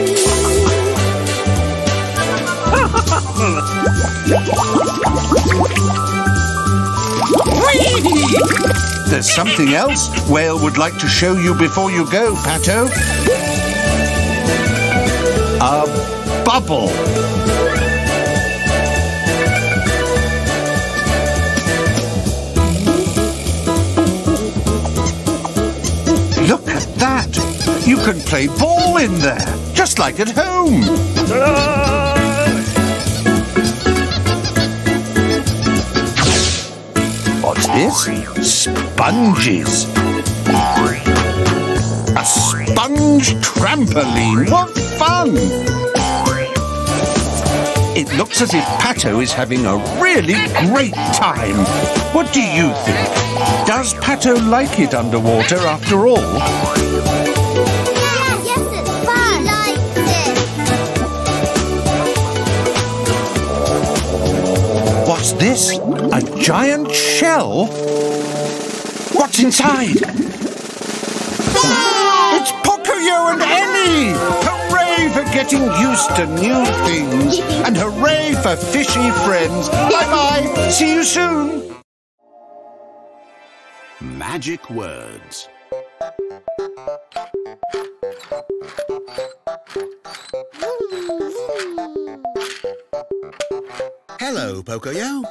Whee! There's something else Whale would like to show you before you go, Pato. A bubble. Look at that! You can play ball in there, just like at home. What's this? Sponges. A sponge trampoline. What fun! It looks as if Pato is having a really great time. What do you think? Does Pato like it underwater after all? Yes, it's fun. He likes it. What's this? A giant shell? What's inside? It's Pocoyo and Ellie! Hooray for getting used to new things! And hooray for fishy friends! Bye-bye! See you soon! Magic words. Hello, Pocoyo.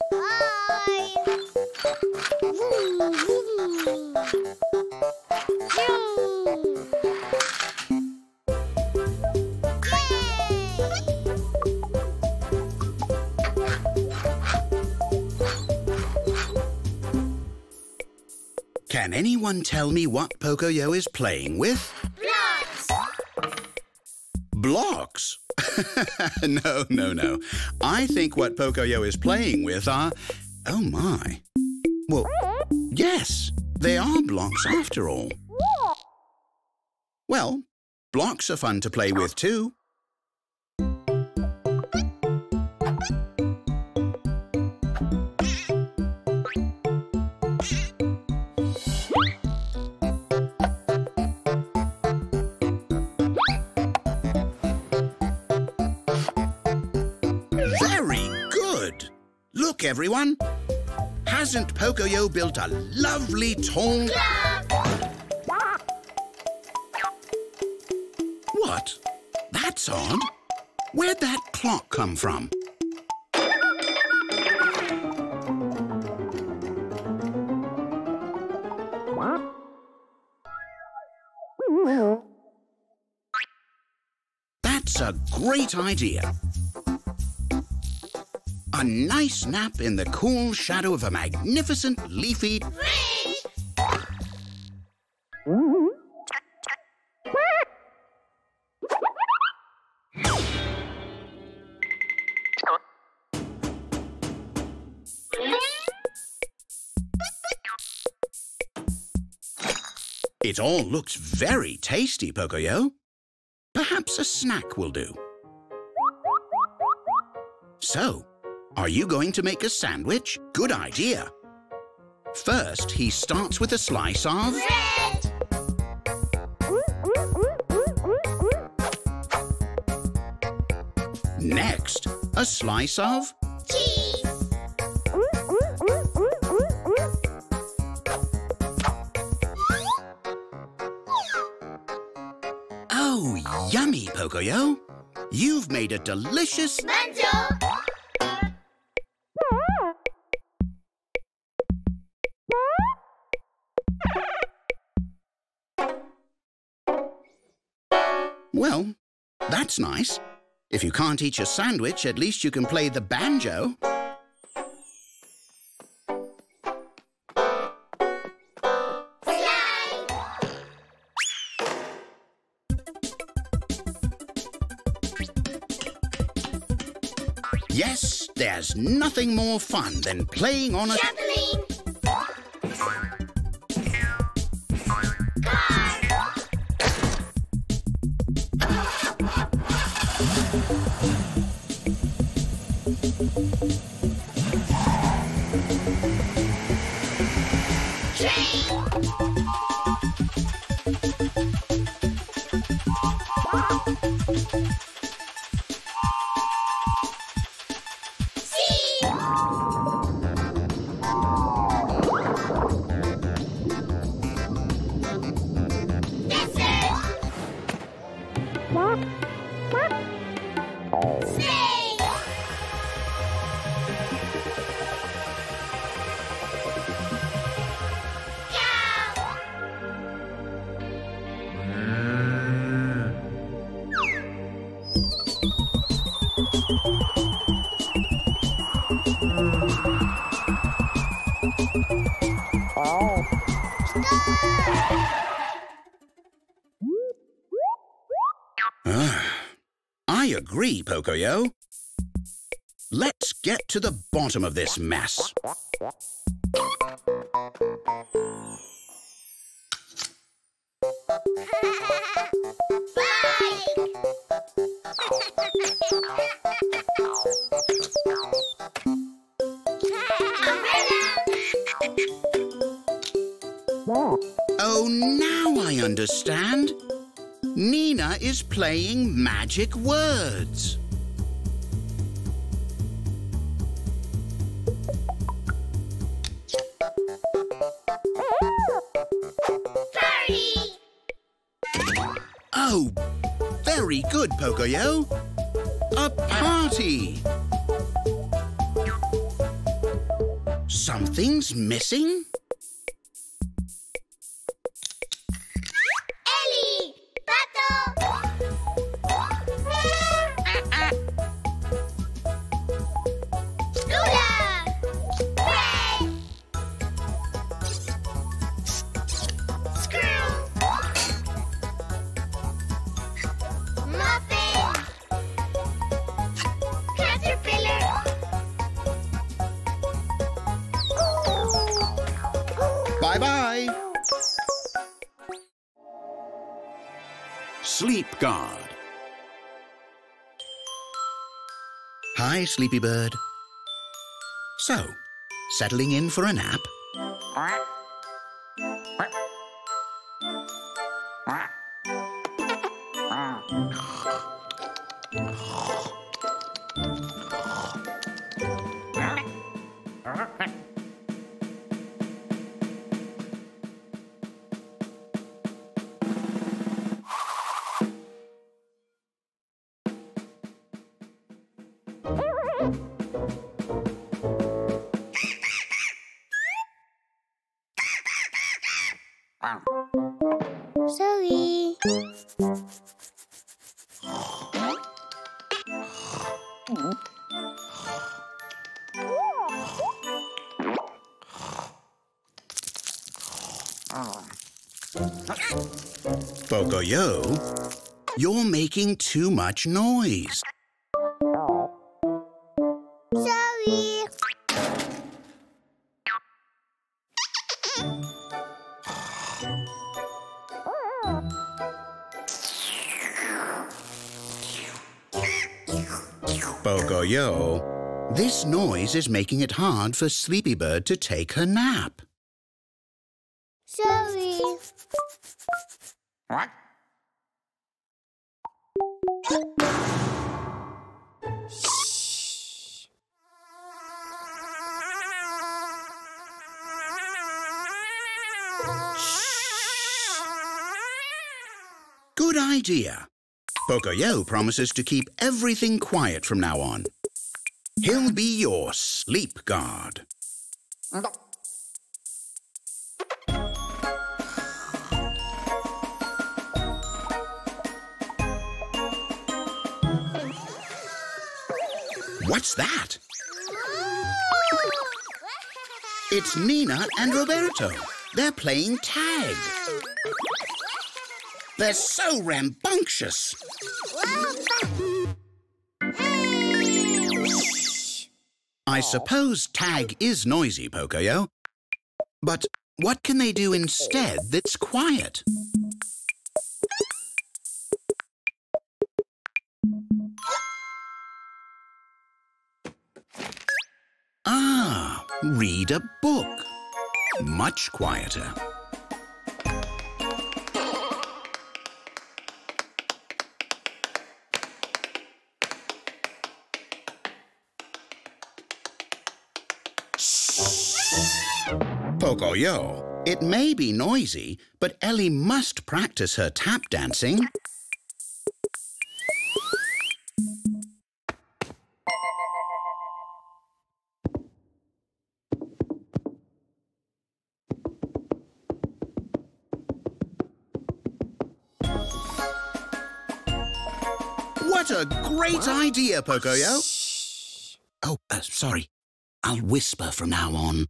Can anyone tell me what Pocoyo is playing with? Blocks? No. I think what Pocoyo is playing with are... Oh, my. Well, yes, they are blocks after all. Well, blocks are fun to play with too. Look, everyone. Hasn't Pocoyo built a lovely tall... What? That's odd. Where'd that clock come from? That's a great idea. A nice nap in the cool shadow of a magnificent leafy... Fridge! It all looks very tasty, Pocoyo. Perhaps a snack will do. So, are you going to make a sandwich? Good idea. First, he starts with a slice of... Bread! Next, a slice of... Cheese! Oh, yummy, Pocoyo. You've made a delicious... Manjo! Well, that's nice. If you can't eat your sandwich, at least you can play the banjo. Yes, there's nothing more fun than playing on a... Trampoline! I agree, Pocoyo. Let's get to the bottom of this mess. Oh, now I understand. Nina is playing magic words. Party! Oh, very good, Pocoyo. A party. Something's missing? Bye-bye. Sleep Guard. Hi, Sleepy Bird. So, settling in for a nap? Sorry. Pocoyo, you're making too much noise. Sorry. Pocoyo, this noise is making it hard for Sleepy Bird to take her nap. Sorry. What? Shh. Good idea. Pocoyo promises to keep everything quiet from now on. He'll be your sleep guard. What's that? It's Nina and Roberto. They're playing tag. They're so rambunctious. Hey! I suppose tag is noisy, Pocoyo. But what can they do instead that's quiet? Ah, read a book. Much quieter. Pocoyo, it may be noisy, but Ellie must practice her tap dancing. What a great idea, Pocoyo! Oh, sorry. I'll whisper from now on.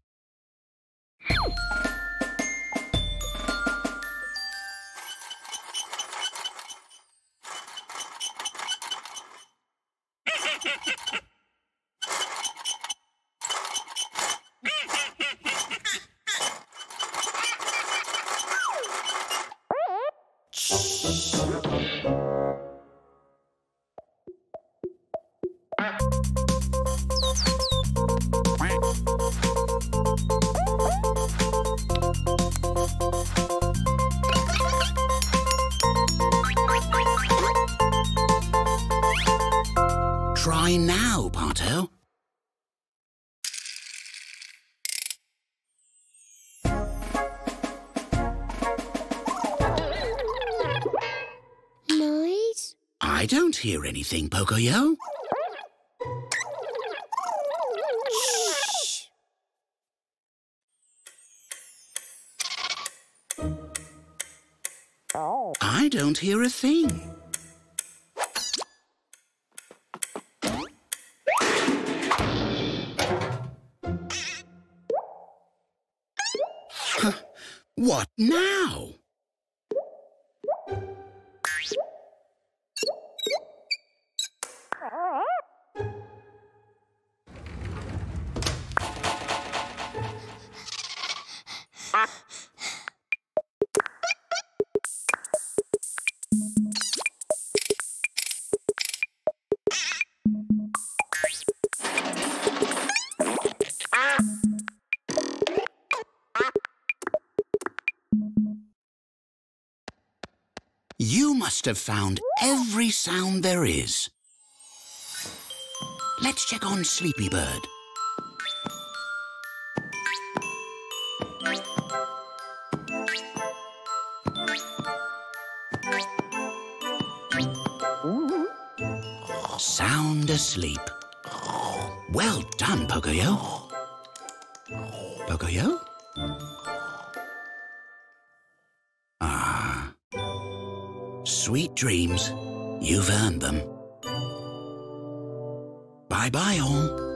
Try now, Pato. Noise? I don't hear anything, Pocoyo. Shh. I don't hear a thing. What now? You must have found every sound there is. Let's check on Sleepy Bird. Sound asleep. Well done, Pocoyo. Pocoyo? Ah. Sweet dreams. You've earned them. Bye-bye, all.